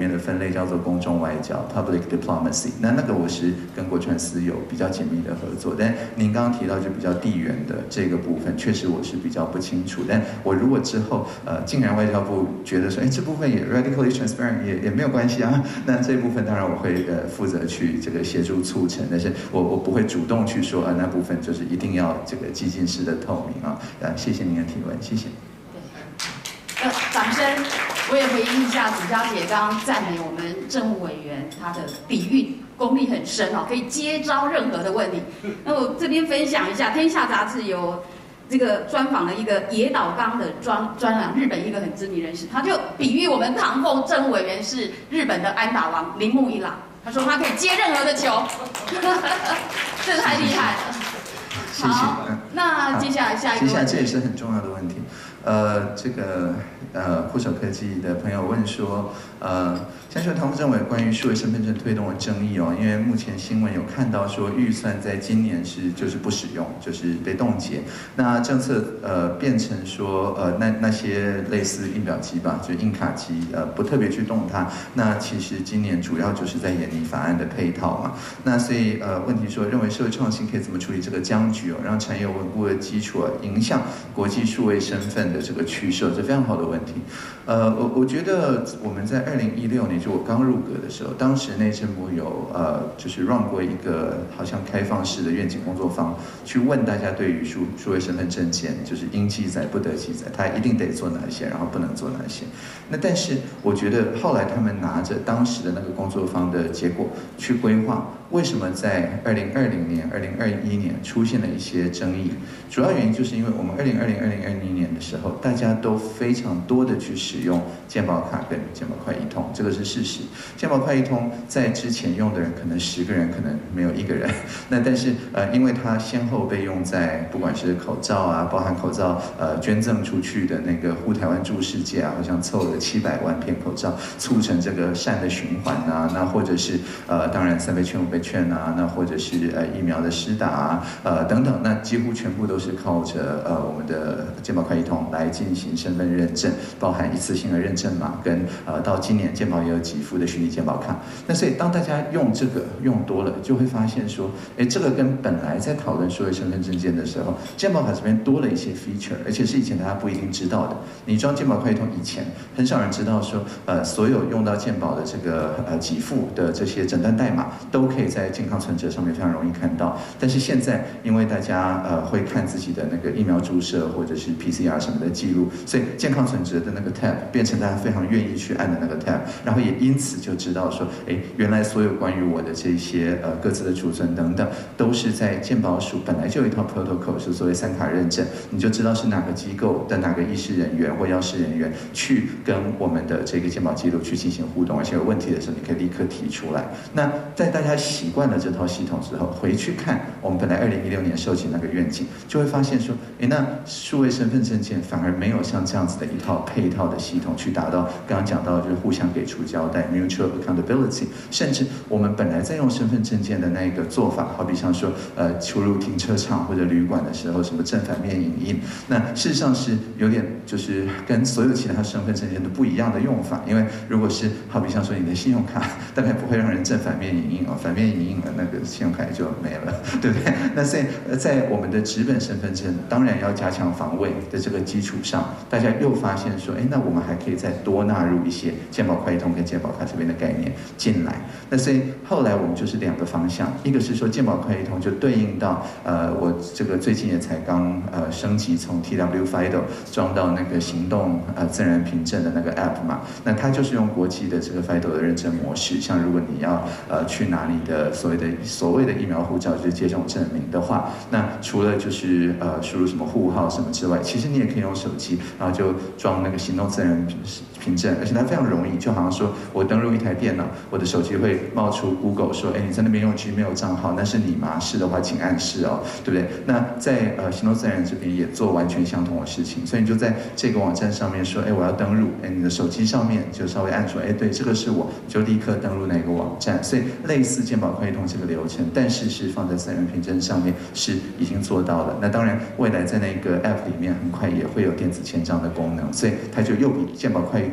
类叫做公众外交 （public diplomacy）。那个我是跟国传司有比较紧密的合作，但您刚刚提到就比较地缘的这个部分，确实我是比较不清楚。但我如果之后竟然外交部觉得说，哎，这部分也 radically transparent 也没有关系啊，那这部分当然我会负责去这个协助促成，但是我不会主动去说那部分就是一定要这个激进式的透明啊。谢谢您的提问，谢谢。 掌声！我也回应一下子佳姐刚刚赞美我们政务委员，他的底蕴功力很深哦，可以接招任何的问题。那我这边分享一下，《天下》杂志有这个专访了一个野岛刚的专栏，日本一个很知名人士，他就比喻我们唐凤政务委员是日本的安打王铃木一朗，他说他可以接任何的球，这太厉害了。 谢谢。 好，那接下来下一个问题， 接下来这也是很重要的问题。这个护手科技的朋友问说，先说唐凤政委关于数位身份证推动的争议哦，因为目前新闻有看到说预算在今年就是不使用，就是被冻结。那政策变成说那些类似印表机吧，就印卡机不特别去动它。那其实今年主要就是在研拟法案的配套嘛。那所以问题说认为社会创新可以怎么处理这个僵局哦，让产业稳固的基础影响国际数位身份的这个趋势，这非常好的问题。我觉得我们在2016年，就我刚入阁的时候，当时内政部有就是 run 过一个好像开放式的愿景工作坊，去问大家对于数位身份证件，就是应记载不得记载，它一定得做哪些，然后不能做哪些。那但是我觉得后来他们拿着当时的那个工作坊的结果去规划，为什么在2020年、2021年出现了一些争议？主要原因就是因为我们2020、2021年的时候，大家都非常多的去使用健保卡跟健保快易通，这个是事实。健保快易通在之前用的人可能10个人，可能没有1个人。那但是因为它先后被用在不管是口罩啊，包含口罩捐赠出去的那个护台湾助世界啊，好像凑了700万片口罩，促成这个善的循环啊。那或者是当然3倍券5倍券啊，那或者是疫苗的施打啊，等等，那几乎全部都是靠着我们的健保快易通来进行身份认证，包含一次性的认证码跟到今年健保也有给付的虚拟健保卡。那所以当大家用这个用多了，就会发现说，哎，这个跟本来在讨论数位身份证件的时候，健保卡这边多了一些 feature， 而且是以前大家不一定知道的。你装健保快易通以前，很少人知道说，所有用到健保的这个给付的这些诊断代码，都可以在健康存折上面非常容易看到。但是现在，因为大家会看自己的那个疫苗注射或者是 PCR 什么的记录，所以健康存折的那个 tab 变成大家非常愿意去按的那个 tab， 然后也因此就知道说，哎，原来所有关于我的这些各自的储存等等，都是在健保署本来就有一套 protocol， 是所谓3卡认证，你就知道是哪个机构的哪个医师人员或药师人员去跟我们的这个健保记录去进行互动，而且有问题的时候你可以立刻提出来。那在大家习惯了这套系统之后，回去看我们本来2016年收集那个愿景，就会发现说，哎，那数位身份证件反而没有像这样子的一套配套的系统去达到刚刚讲到的就是互相给出交代 mutual accountability， 甚至我们本来在用身份证件的那个做法，好比像说出入停车场或者旅馆的时候，什么正反面影印，那事实上是有点就是跟所有其他身份证件都不一样的用法。因为如果是好比像说你的信用卡，大概不会让人正反面影印哦，反面影印了那个信用卡也就没了，对不对？那所以在我们的纸本身份证当然要加强防卫的这个基础上，大家又发现说，哎，那我们还可以再多纳入一些健保快易通跟健保卡这边的概念进来。那所以后来我们就是2个方向，一个是说健保快易通就对应到我这个最近也才刚升级从 TW FIDO 装到那个行动自然凭证的那个 app 嘛，那它就是用国际的这个 FIDO 的认证模式。像如果你要去拿你的所谓的疫苗护照，就是接种证明的话，那除了就是输入什么户号什么之外，其实你也可以用手机，然后就装那个行动自然凭证，而且它非常容易，就好像说我登录一台电脑，我的手机会冒出 Google 说，哎，你在那边用 Gmail 账号，那是你吗？是的话，请按是哦，对不对？那在行动自然这边也做完全相同的事情，所以你就在这个网站上面说，哎，我要登录，哎，你的手机上面就稍微按说，哎，对，这个是我，就立刻登录那个网站。所以类似健保快易通这个流程，但是是放在自然凭证上面是已经做到了。那当然，未来在那个 App 里面很快也会有电子签章的功能，所以它就又比健保快易通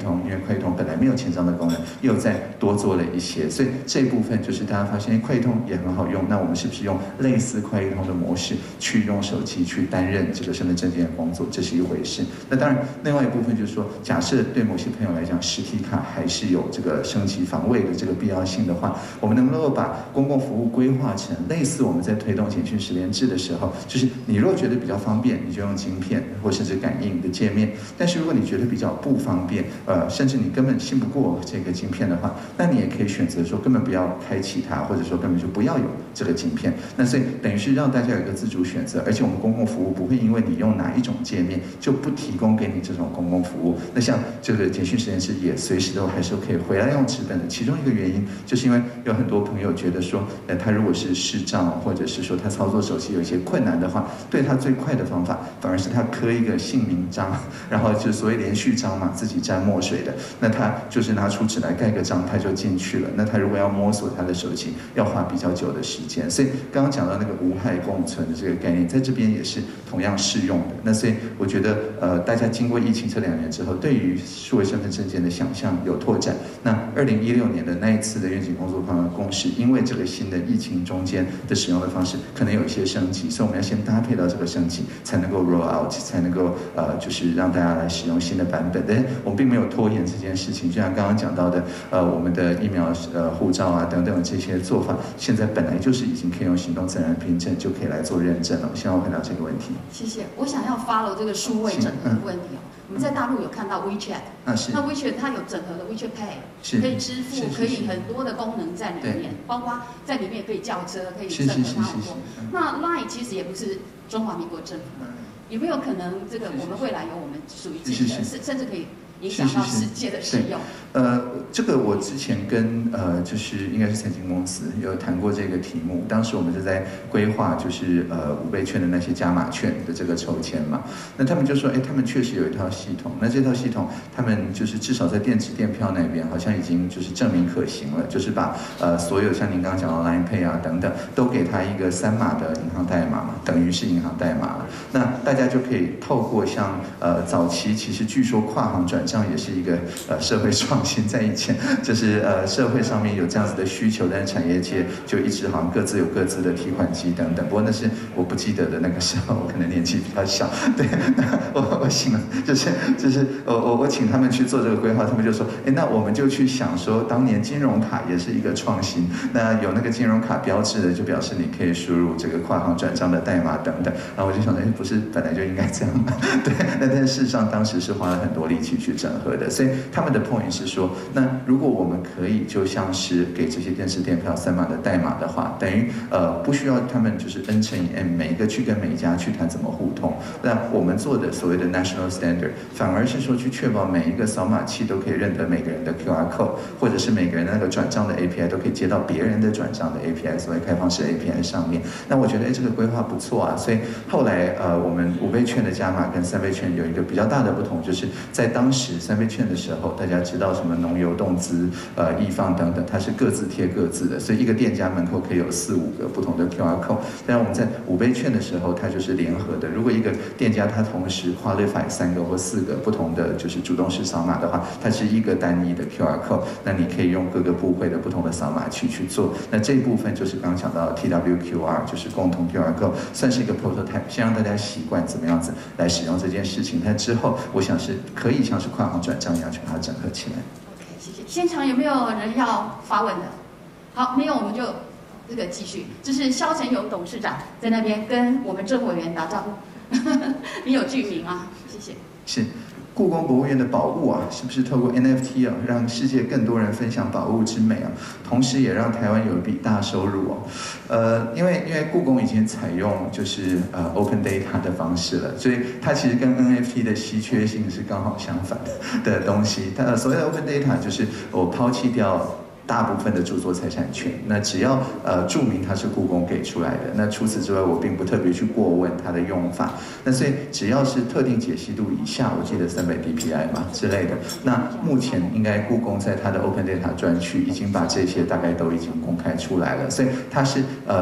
通，因为快易通本来没有签章的功能，又再多做了一些，所以这一部分就是大家发现快易通也很好用，那我们是不是用类似快易通的模式去用手机去担任这个身份证件的工作，这是一回事。那当然，另外一部分就是说，假设对某些朋友来讲，实体卡还是有这个升级防卫的这个必要性的话，我们能不能够把公共服务规划成类似我们在推动简讯实联制的时候，就是你如果觉得比较方便，你就用晶片或甚至感应的界面；但是如果你觉得比较不方便，甚至你根本信不过这个晶片的话，那你也可以选择说根本不要开启它，或者说根本就不要有这个晶片。那所以等于是让大家有一个自主选择，而且我们公共服务不会因为你用哪一种界面就不提供给你这种公共服务。那像这个简讯实验室也随时都还是可以回来用纸本的，其中一个原因就是因为有很多朋友觉得说，他如果是视障，或者是说他操作手机有一些困难的话，对他最快的方法反而是他刻一个姓名章，然后就是所谓连续章嘛，自己沾墨水的，那他就是拿出纸来盖个章，他就进去了。那他如果要摸索他的手机，要花比较久的时间。所以刚刚讲到那个无害共存的这个概念，在这边也是同样适用的。那所以我觉得大家经过疫情这2年之后，对于数位身份证件的想象有拓展。那2016年的那一次的愿景工作坊的共识，因为这个新的疫情中间的使用的方式可能有一些升级，所以我们要先搭配到这个升级，才能够 roll out， 才能够就是让大家来使用新的版本。但是我们并没有拖延这件事情，就像刚刚讲到的，我们的疫苗护照啊等等这些做法，现在本来就是已经可以用行动自然凭证就可以来做认证了。希望我回答这个问题。 谢谢。我想要 follow 这个数位整合的问题哦。我们在大陆有看到 WeChat， 那 WeChat 它有整合的 WeChat Pay， 可以支付，可以很多的功能在里面，包括在里面也可以叫车，可以整合它很多。那 Line 其实也不是中华民国政府，有没有可能这个我们未来有我们属于自己的，甚至可以影响到世界的使用？ 这个我之前跟就是应该是财经公司有谈过这个题目，当时我们是在规划就是5倍券的那些加码券的这个抽签嘛，那他们就说，他们确实有一套系统，那这套系统他们就是至少在电子电票那边好像已经就是证明可行了，就是把所有像您刚刚讲到 Line Pay 啊等等，都给他一个3码的银行代码嘛，等于是银行代码了，那大家就可以透过像早期其实据说跨行转账也是一个社会创新，在以前就是社会上面有这样子的需求，但是产业界就一直好像各自有各自的提款机等等。不过那是我不记得的那个时候，我可能年纪比较小。对，我请我请他们去做这个规划，他们就说，那我们就去想说，当年金融卡也是一个创新，那有那个金融卡标志的，就表示你可以输入这个跨行转账的代码等等。然后我就想，不是本来就应该这样吗？对，但事实上当时是花了很多力气去整合的，所以他们的 point 是说，那如果我们可以就像是给这些电子电票3码的代码的话，等于不需要他们就是 N 乘以 M 每一个去跟每一家去谈怎么互通，那我们做的所谓的 national standard 反而是说去确保每一个扫码器都可以认得每个人的 QR code， 或者是每个人的那个转账的 API 都可以接到别人的转账的 API， 所谓开放式 API 上面。那我觉得这个规划不错啊，所以后来我们5倍券的加码跟3倍券有一个比较大的不同，就是在当时3倍券的时候，大家知道什么农油动资、易放等等，它是各自贴各自的，所以一个店家门口可以有4、5个不同的 QR code。但我们在5倍券的时候，它就是联合的。如果一个店家它同时 qualify 3个或4个不同的就是主动式扫码的话，它是一个单一的 QR code， 那你可以用各个部会的不同的扫码器去做。那这一部分就是刚刚讲到的 TWQR， 就是共同 QR code， 算是一个 prototype， 先让大家习惯怎么样子来使用这件事情。但之后我想是可以像是跨行转账一样去把它整合起来。 OK， 谢谢。现场有没有人要发问的？好，没有我们就这个继续。这是萧晨勇董事长在那边跟我们郑委员打招呼，你有具名啊，谢谢。 是。故宫博物院的宝物啊，是不是透过 NFT 啊，让世界更多人分享宝物之美啊？同时也让台湾有一笔大收入哦。因为故宫已经采用就是open data 的方式了，所以它其实跟 NFT 的稀缺性是刚好相反的东西。它所谓的 open data 就是我抛弃掉大部分的著作财产权，那只要注明它是故宫给出来的，那除此之外我并不特别去过问它的用法，那所以只要是特定解析度以下，我记得300 dpi 嘛之类的，那目前应该故宫在它的 open data 专区已经把这些大概都已经公开出来了，所以它是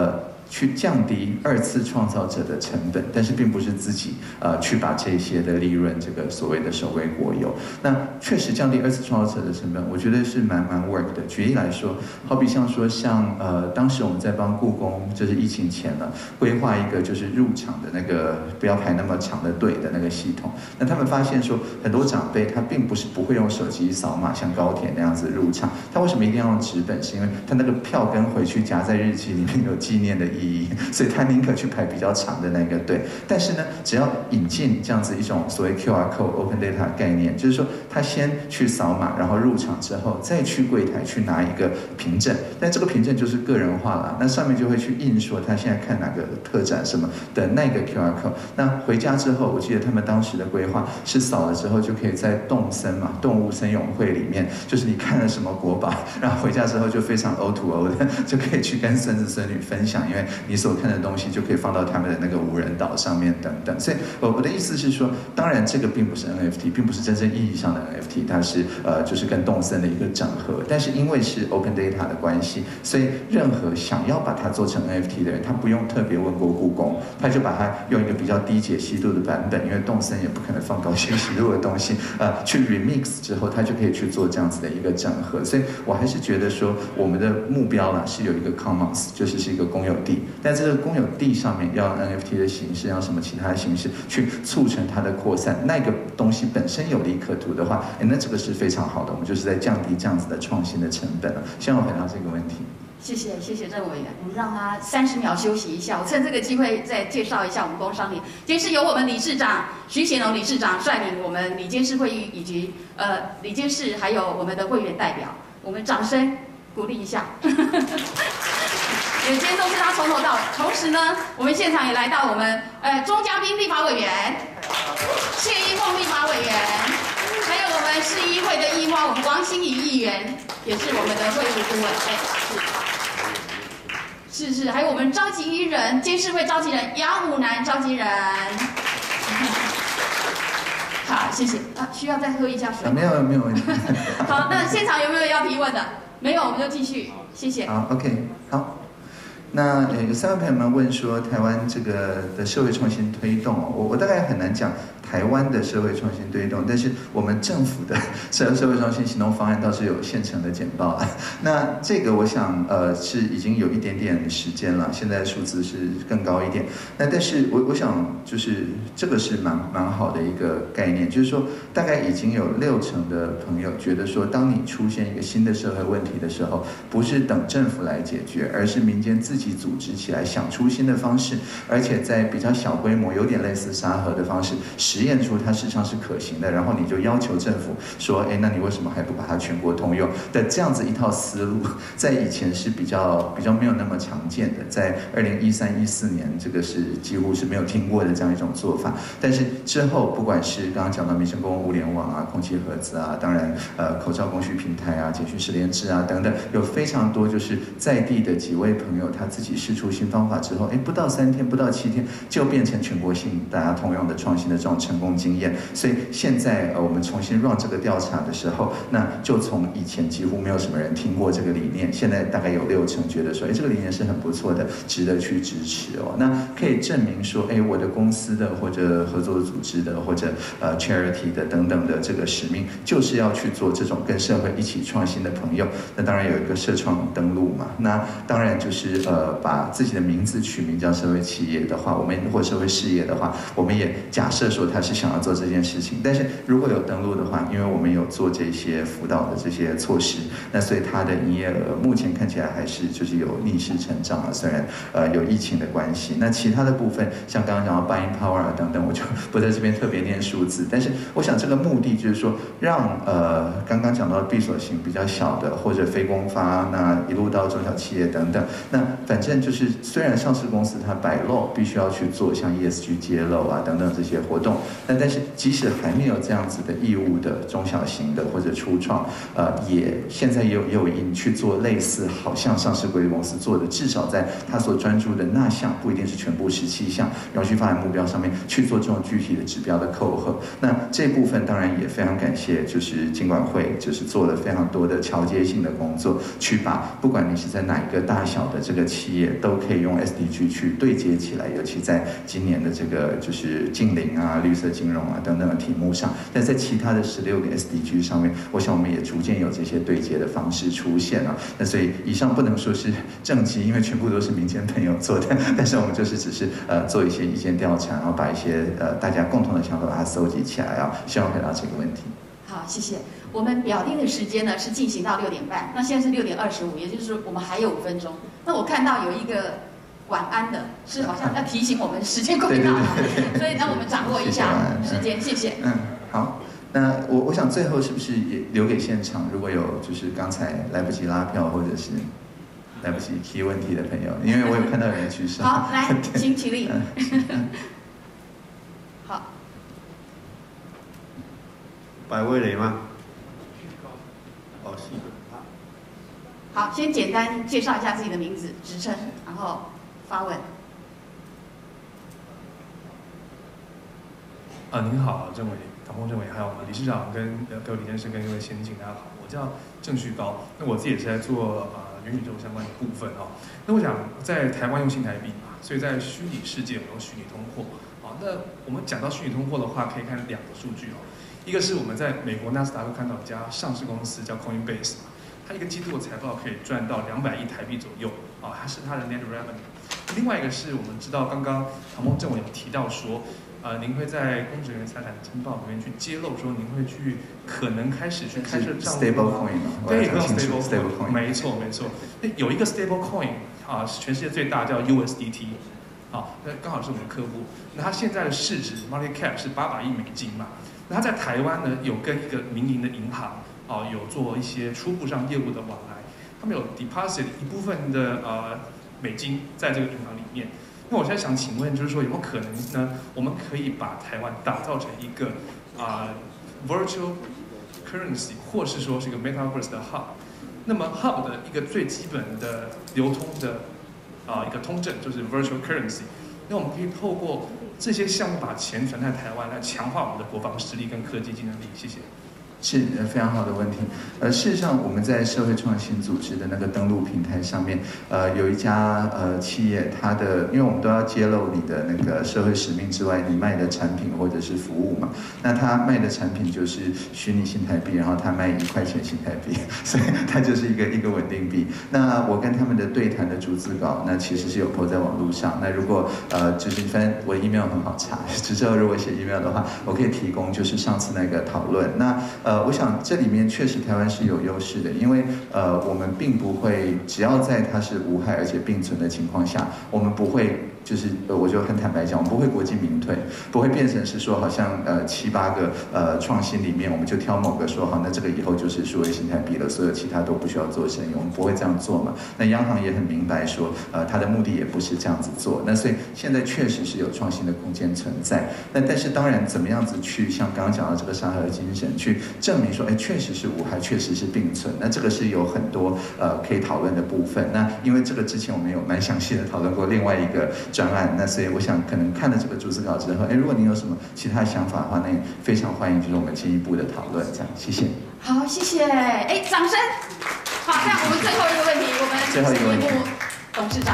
去降低2次创造者的成本，但是并不是自己去把这些的利润这个所谓的收归国有。那确实降低2次创造者的成本，我觉得是蛮 work 的。举例来说，好比像当时我们在帮故宫，就是疫情前了，规划一个就是入场的那个不要排那么长的队的那个系统。那他们发现说，很多长辈他并不是不会用手机扫码，像高铁那样子入场，他为什么一定要用纸本？是因为他那个票根回去夹在日记里面有纪念的意义，所以他宁可去排比较长的那个队。但是呢，只要引进这样子一种所谓 QR Code、Open Data 概念，就是说他先去扫码，然后入场之后再去柜台去拿一个凭证，但这个凭证就是个人化了，那上面就会去印说他现在看哪个特展什么的那个 QR Code。那回家之后，我记得他们当时的规划是扫了之后就可以在动物森友会里面，就是你看了什么国宝，然后回家之后就非常 O2O 的就可以去跟孙子孙女分享，因为你所看的东西就可以放到他们的那个无人岛上面等等。所以我的意思是说，当然这个并不是 NFT， 并不是真正意义上的 NFT， 它是就是跟动森的一个整合。但是因为是 Open Data 的关系，所以任何想要把它做成 NFT 的人，他不用特别问过故宫，他就把它用一个比较低解析度的版本，因为动森也不可能放高解析度的东西，去 remix 之后，他就可以去做这样子的一个整合。所以我还是觉得说，我们的目标啦是有一个 commons， 就是一个公有地，但这个公有地上面要用 NFT 的形式，要什么其他的形式去促成它的扩散，那个东西本身有利可图的话，那这个是非常好的，我们就是在降低这样子的创新的成本了。希望我回答这个问题。 谢谢郑委员，我们让他30秒休息一下。我趁这个机会再介绍一下我们工商联。今天是由我们理事长徐贤龙理事长率领我们理监事会议以及理监事还有我们的会员代表，我们掌声鼓励一下。今天都是他从头到尾。同时呢，我们现场也来到我们钟嘉宾立法委员、谢依凤立法委员，还有我们市议会的议花，我们王心怡议员也是我们的会务顾问。是，还有我们召集人，监事会召集人杨武南召集人。好，谢谢。需要再喝一下水？ 没有问题。 好，那现场有没有要提问的？没有，我们就继续。谢谢。 好 ，OK， 好。那有3位朋友们问说，台湾这个的社会创新推动，我大概很难讲台湾的社会创新推动，但是我们政府的社会创新行动方案倒是有现成的简报啊。那这个我想是已经有一点点时间了，现在数字是更高一点。那但是我想就是这个是蛮好的一个概念，就是说大概已经有60%的朋友觉得说，当你出现一个新的社会问题的时候，不是等政府来解决，而是民间自己组织起来想出新的方式，而且在比较小规模，有点类似沙盒的方式实验出它事实上是可行的，然后你就要求政府说，那你为什么还不把它全国通用的这样子一套思路，在以前是比较没有那么常见的，在2013、14年这个是几乎是没有听过的这样一种做法。但是之后不管是刚刚讲到民生公共物联网啊、空气盒子啊，当然口罩供需平台啊、简讯实联制啊等等，有非常多就是在地的几位朋友他自己试出新方法之后，不到3天、不到7天就变成全国性大家通用的创新的这种成功经验。所以现在我们重新 run 这个调查的时候，那就从以前几乎没有什么人听过这个理念，现在大概有60%觉得说，这个理念是很不错的，值得去支持哦。那可以证明说，我的公司的或者合作组织的或者charity 的等等的这个使命，就是要去做这种跟社会一起创新的朋友。那当然有一个社创登录嘛，那当然就是把自己的名字取名叫社会企业的话，我们或社会事业的话，我们也假设说他是想要做这件事情。但是如果有登录的话，因为我们有做这些辅导的这些措施，那所以它的营业额目前看起来还是就是有逆势成长啊，虽然有疫情的关系。那其他的部分，像刚刚讲到 buying power 啊等等，我就不在这边特别念数字。但是我想这个目的就是说，让刚刚讲到闭锁型比较小的或者非公发，那一路到中小企业等等，那反正就是虽然上市公司它by law必须要去做像 ESG 揭露啊等等这些活动， 但是即使还没有这样子的义务的中小型的或者初创，现在也有意去做类似好像上市柜公司做的，至少在他所专注的那项，不一定是全部17项永续发展目标上面去做这种具体的指标的扣合。那这部分当然也非常感谢，就是金管会就是做了非常多的桥接性的工作，去把不管你是在哪一个大小的这个企业，都可以用 SDG 去对接起来。尤其在今年的这个就是净零啊、绿色金融啊等等的题目上，但在其他的16个 SDG 上面，我想我们也逐渐有这些对接的方式出现啊。那所以以上不能说是政绩，因为全部都是民间朋友做的，但是我们就是只是做一些意见调查，然后把一些大家共同的想法把它搜集起来啊，希望回答这个问题。 好，谢谢。我们表定的时间呢是进行到6点半，那现在是6点25，也就是说我们还有5分钟。那我看到有一个晚安的，是好像要提醒我们时间快到了，所以让我们掌握一下时间，谢谢。 好。那我想最后是不是也留给现场，如果有就是刚才来不及拉票或者是来不及提问题的朋友，因为我有看到有人举手。 好，来，请起立。好。 百味蕾吗？哦，是。 好，先简单介绍一下自己的名字、职称，然后发问。 您好，政委。唐凤政委，还有我们理事长跟各位李先生跟各位先进，大家好，我叫郑旭高，那我自己也是在做元宇宙相关的部分哈。那我想在台湾用新台币嘛，所以在虚拟世界我们用虚拟通货。好，那我们讲到虚拟通货的话，可以看2个数据哦，一个是我们在美国纳斯达克看到一家上市公司叫 Coinbase 嘛，它一个季度的财报可以赚到200亿台币左右啊，它是它的 net revenue。另外一个是我们知道刚刚唐凤政委有提到说。您会在公职人员财产申报里面去揭露说，您会去可能开始去开设账户 stable coin 对，用 stable coin， 没错。那有一个 stable coin 全世界最大叫 USDT， 那刚好是我们的客户。那它现在的市值 market cap 是800亿美金嘛？那它在台湾呢有跟一个民营的银行有做一些初步上业务的往来，他们有 deposit 一部分的美金在这个银行里面。那我现在想请问，就是说有没有可能呢？我们可以把台湾打造成一个virtual currency， 或是说是一个 metaverse 的 hub。那么 hub 的一个最基本的流通的一个通证就是 virtual currency。那我们可以透过这些项目把钱存在台湾，来强化我们的国防实力跟科技竞争力。谢谢。 是非常好的问题。事实上，我们在社会创新组织的那个登录平台上面，有一家企业，它的因为我们都要揭露你的那个社会使命之外，你卖的产品或者是服务嘛。那他卖的产品就是虚拟新台币，然后他卖1块钱新台币，所以它就是一个稳定币。那我跟他们的对谈的逐字稿，那其实是有 po 在网络上。那如果就是反正我的 email 很好查，之后如果写 email 的话，我可以提供就是上次那个讨论。那我想这里面确实台湾是有优势的，因为我们并不会，只要在它是无害而且并存的情况下，我们不会就是我就很坦白讲，我们不会国进民退，不会变成是说好像7、8个创新里面，我们就挑某个说好，那这个以后就是数位新台币了，所有其他都不需要做生意，我们不会这样做嘛。那央行也很明白说，它的目的也不是这样子做。那所以现在确实是有创新的空间存在。那但是当然，怎么样子去像刚刚讲到这个沙盒精神去证明说，哎，确实是无害，确实是并存。那这个是有很多可以讨论的部分。那因为这个之前我们有蛮详细的讨论过另外一个专案，那所以我想可能看了这个逐字稿之后，哎，如果您有什么其他想法的话，那也非常欢迎就是我们进一步的讨论。这样，谢谢。 好，谢谢。哎，掌声。好，那我们最后一个问题，我们最后一个问题， 董事长。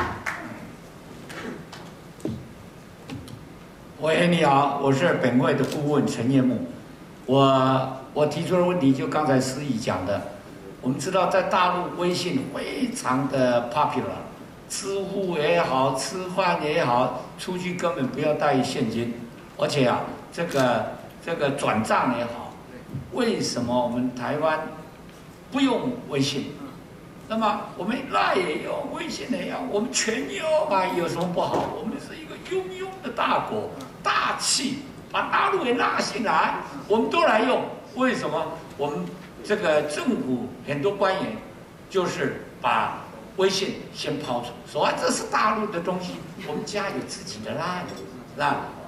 喂，你好，我是本会的顾问陈彦木。我提出的问题就刚才司仪讲的，我们知道在大陆微信非常的 popular， 支付也好，吃饭也好，出去根本不要带现金，而且这个转账也好，为什么我们台湾不用微信？那么我们那也用，微信也要，我们全用啊，有什么不好？我们是一个庸庸的大国，大气把大陆给拉进来，我们都来用。为什么我们这个政府很多官员就是把微信先抛出，说这是大陆的东西，我们家有自己的 line， 那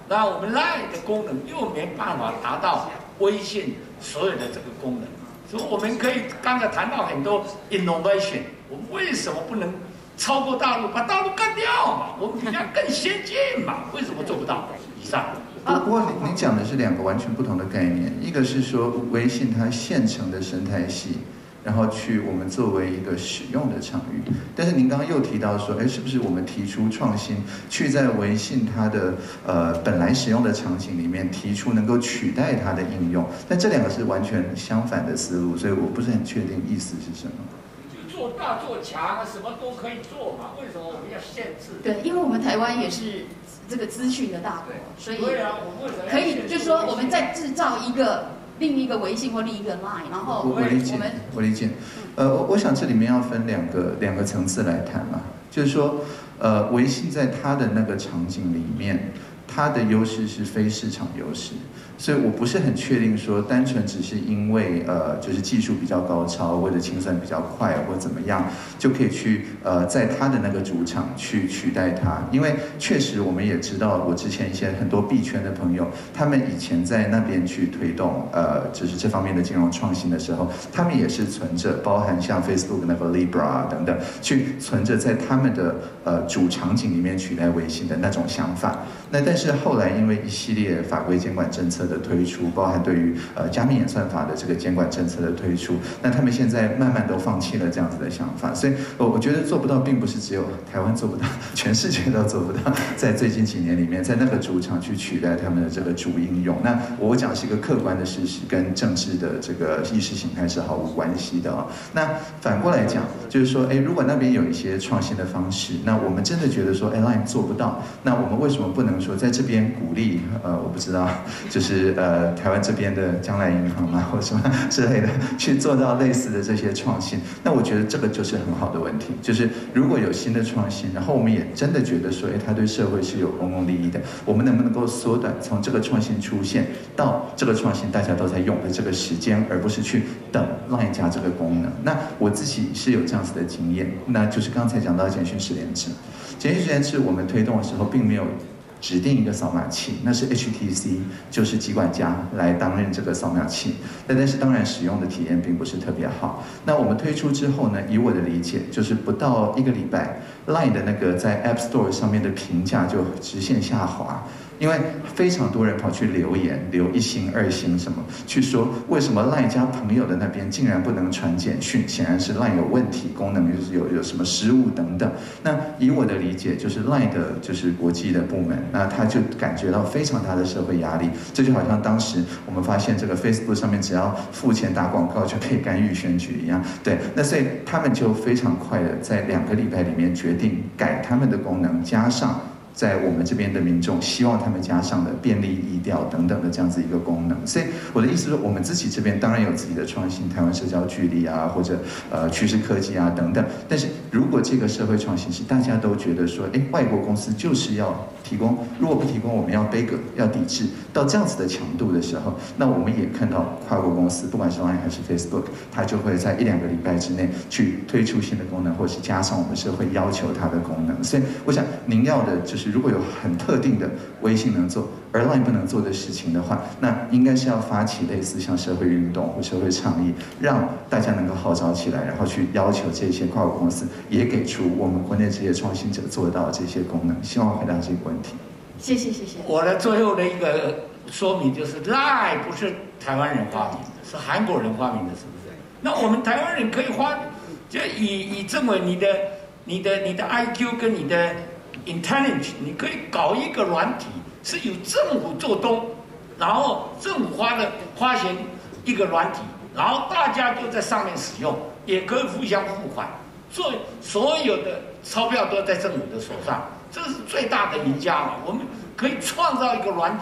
那我们 LINE 的功能又没办法达到微信所有的这个功能，所以我们可以刚才谈到很多 innovation， 我们为什么不能超过大陆，把大陆干掉嘛？我们比较更先进嘛？为什么做不到？以上。 不过您讲的是两个完全不同的概念，一个是说微信它现成的生态系，然后去我们作为一个使用的场域。但是您刚刚又提到说，是不是我们提出创新，去在微信它的本来使用的场景里面提出能够取代它的应用？但这两个是完全相反的思路，所以我不是很确定意思是什么。 做大做强，什么都可以做嘛，为什么我们要限制？ 对，因为我们台湾也是这个资讯的大国，所以可以就是说我们在制造另一个微信或另一个 Line， 然后我理解。我想这里面要分两个层次来谈嘛，就是说，微信在它的那个场景里面，它的优势是非市场优势。所以我不是很确定说，单纯只是因为就是技术比较高超，或者清算比较快，或者怎么样，就可以去在它的那个主场去取代它。因为确实我们也知道，我之前一些很多币圈的朋友，他们以前在那边去推动就是这方面的金融创新的时候，他们也是存着，包含像 Facebook 那个 Libra 等等，去存着在他们的主场景里面取代微信的那种想法。那但是后来因为一系列法规监管政策的推出，包含对于加密演算法的这个监管政策的推出，那他们现在慢慢都放弃了这样子的想法。所以我觉得做不到，并不是只有台湾做不到，全世界都做不到。在最近几年里面，在那个主场去取代他们的这个主应用。那我讲是一个客观的事实，跟政治的这个意识形态是毫无关系的啊。那反过来讲，就是说，如果那边有一些创新的方式，那我们真的觉得说 ，LINE 做不到，那我们为什么不能说在这边鼓励？我不知道，就是台湾这边的将来银行嘛，或什么之类的，去做到类似的这些创新。那我觉得这个就是很好的问题，就是如果有新的创新，然后我们也真的觉得说，它对社会是有公共利益的，我们能不能够缩短从这个创新出现到这个创新大家都在用的这个时间，而不是去等 LINE 加这个功能？那我自己是有这样子的经验，那就是刚才讲到简讯实联制，简讯实联制我们推动的时候并没有指定一个扫码器，那是 HTC， 就是疾管家来担任这个扫码器。但是当然使用的体验并不是特别好。那我们推出之后呢，以我的理解，就是不到1个礼拜 ，LINE 的那个在 App Store 上面的评价就直线下滑。因为非常多人跑去留言，留1星、2星什么，去说为什么 LINE 加朋友的那边竟然不能传简讯，显然是 LINE 有问题，功能就是有什么失误等等。那以我的理解，就是 LINE 的就是国际的部门，那他就感觉到非常大的社会压力。这就好像当时我们发现这个 Facebook 上面只要付钱打广告就可以干预选举一样，对。那所以他们就非常快的在2个礼拜里面决定改他们的功能，加上在我们这边的民众希望他们加上的便利移调等等的这样子一个功能。所以我的意思是我们自己这边当然有自己的创新，台湾社交距离啊，或者趋势科技啊等等。但是如果这个社会创新是大家都觉得说，外国公司就是要提供，如果不提供我们要背锅要抵制到这样子的强度的时候，那我们也看到跨国公司不管是 LINE 还是 Facebook， 它就会在1-2个礼拜之内去推出新的功能，或是加上我们社会要求它的功能。所以我想您要的就是如果有很特定的微信能做而 LINE 不能做的事情的话，那应该是要发起类似像社会运动或社会倡议，让大家能够号召起来，然后去要求这些跨国公司也给出我们国内这些创新者做到的这些功能。希望回答这个问题。 谢谢。 我的最后的一个说明就是 ，LINE 不是台湾人发明的，是韩国人发明的，是不是？那我们台湾人可以就以政委你的 IQ 跟你的 intelligence， 你可以搞一个软体，是由政府做东，然后政府花钱一个软体，然后大家都在上面使用，也可以互相付款，所有的钞票都在政府的手上，这是最大的赢家嘛。我们可以创造一个软体，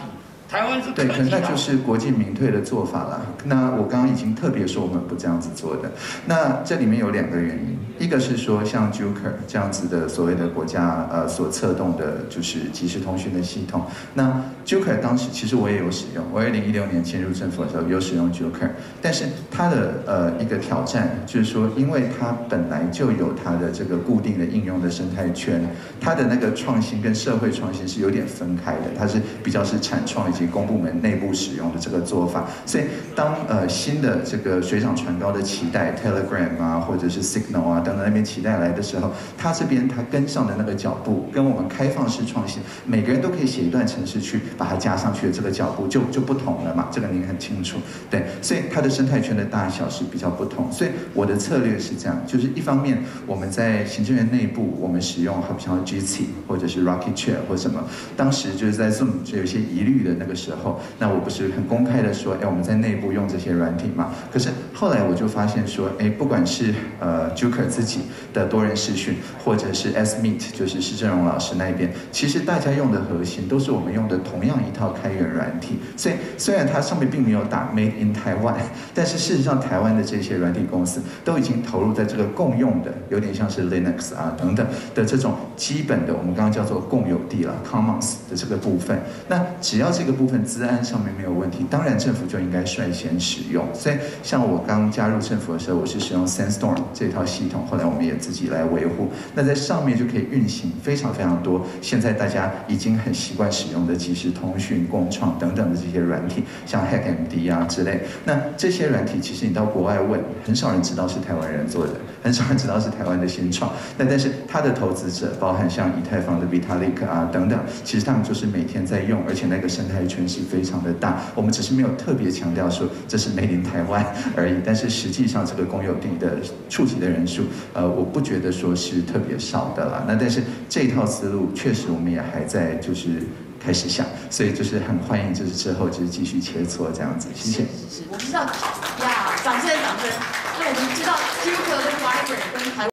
台湾是对，可能那就是国际民退的做法啦。那我刚刚已经特别说我们不这样子做的。那这里面有2个原因，一个是说像 Juker 这样子的所谓的国家所策动的，就是即时通讯的系统。那 Juker 当时其实我也有使用，我2016年进入政府的时候有使用 Juker， 但是它的一个挑战就是说，因为它本来就有它的这个固定的应用的生态圈，它的那个创新跟社会创新是有点分开的，它是比较是产创以及公部门内部使用的这个做法。所以当新的这个水涨船高的期待 Telegram 啊，或者是 Signal 啊等等那边期待来的时候，它这边它跟上的那个脚步，跟我们开放式创新，每个人都可以写一段程式去把它加上去的这个脚步就不同了嘛，这个您很清楚。对，所以它的生态圈的大小是比较不同。所以我的策略是这样，就是一方面我们在行政院内部我们使用好像 Jitsi 或者是 Rocket Chair 或什么，当时就是在 Zoom 就有一些疑虑的那个时候，那我不是很公开的说，我们在内部用这些软体嘛？可是后来我就发现说，不管是Juker 自己的多人视讯，或者是 S-Meet 就是施正荣老师那边，其实大家用的核心都是我们用的同样一套开源软体。所以虽然它上面并没有打 Made in Taiwan， 但是事实上台湾的这些软体公司都已经投入在这个共用的，有点像是 Linux 啊等等的这种基本的我们刚刚叫做共有地了 Commons 的这个部分。那只要这个部分资安上面没有问题，当然政府就应该率先使用。所以像我刚加入政府的时候，我是使用 Sandstorm 这套系统，后来我们也自己来维护。那在上面就可以运行非常非常多现在大家已经很习惯使用的即时通讯、共创等等的这些软体，像 HackMD 啊之类。那这些软体其实你到国外问，很少人知道是台湾人做的，很少人知道是台湾的新创。但是它的投资者，包含像以太坊的 Vitalik 啊等等，其实他们就是每天在用，而且那个生态圈是非常的大。我们只是没有特别强调说这是 Made in Taiwan 而已，但是实际上这个公有地的触及的人数，我不觉得说是特别少的啦。那但是这一套思路确实我们也还在就是开始想，所以就是很欢迎就是之后就是继续切磋这样子。谢谢。 是，我们知道呀，掌声。那我们知道 Juker 跟 Viber 跟台湾。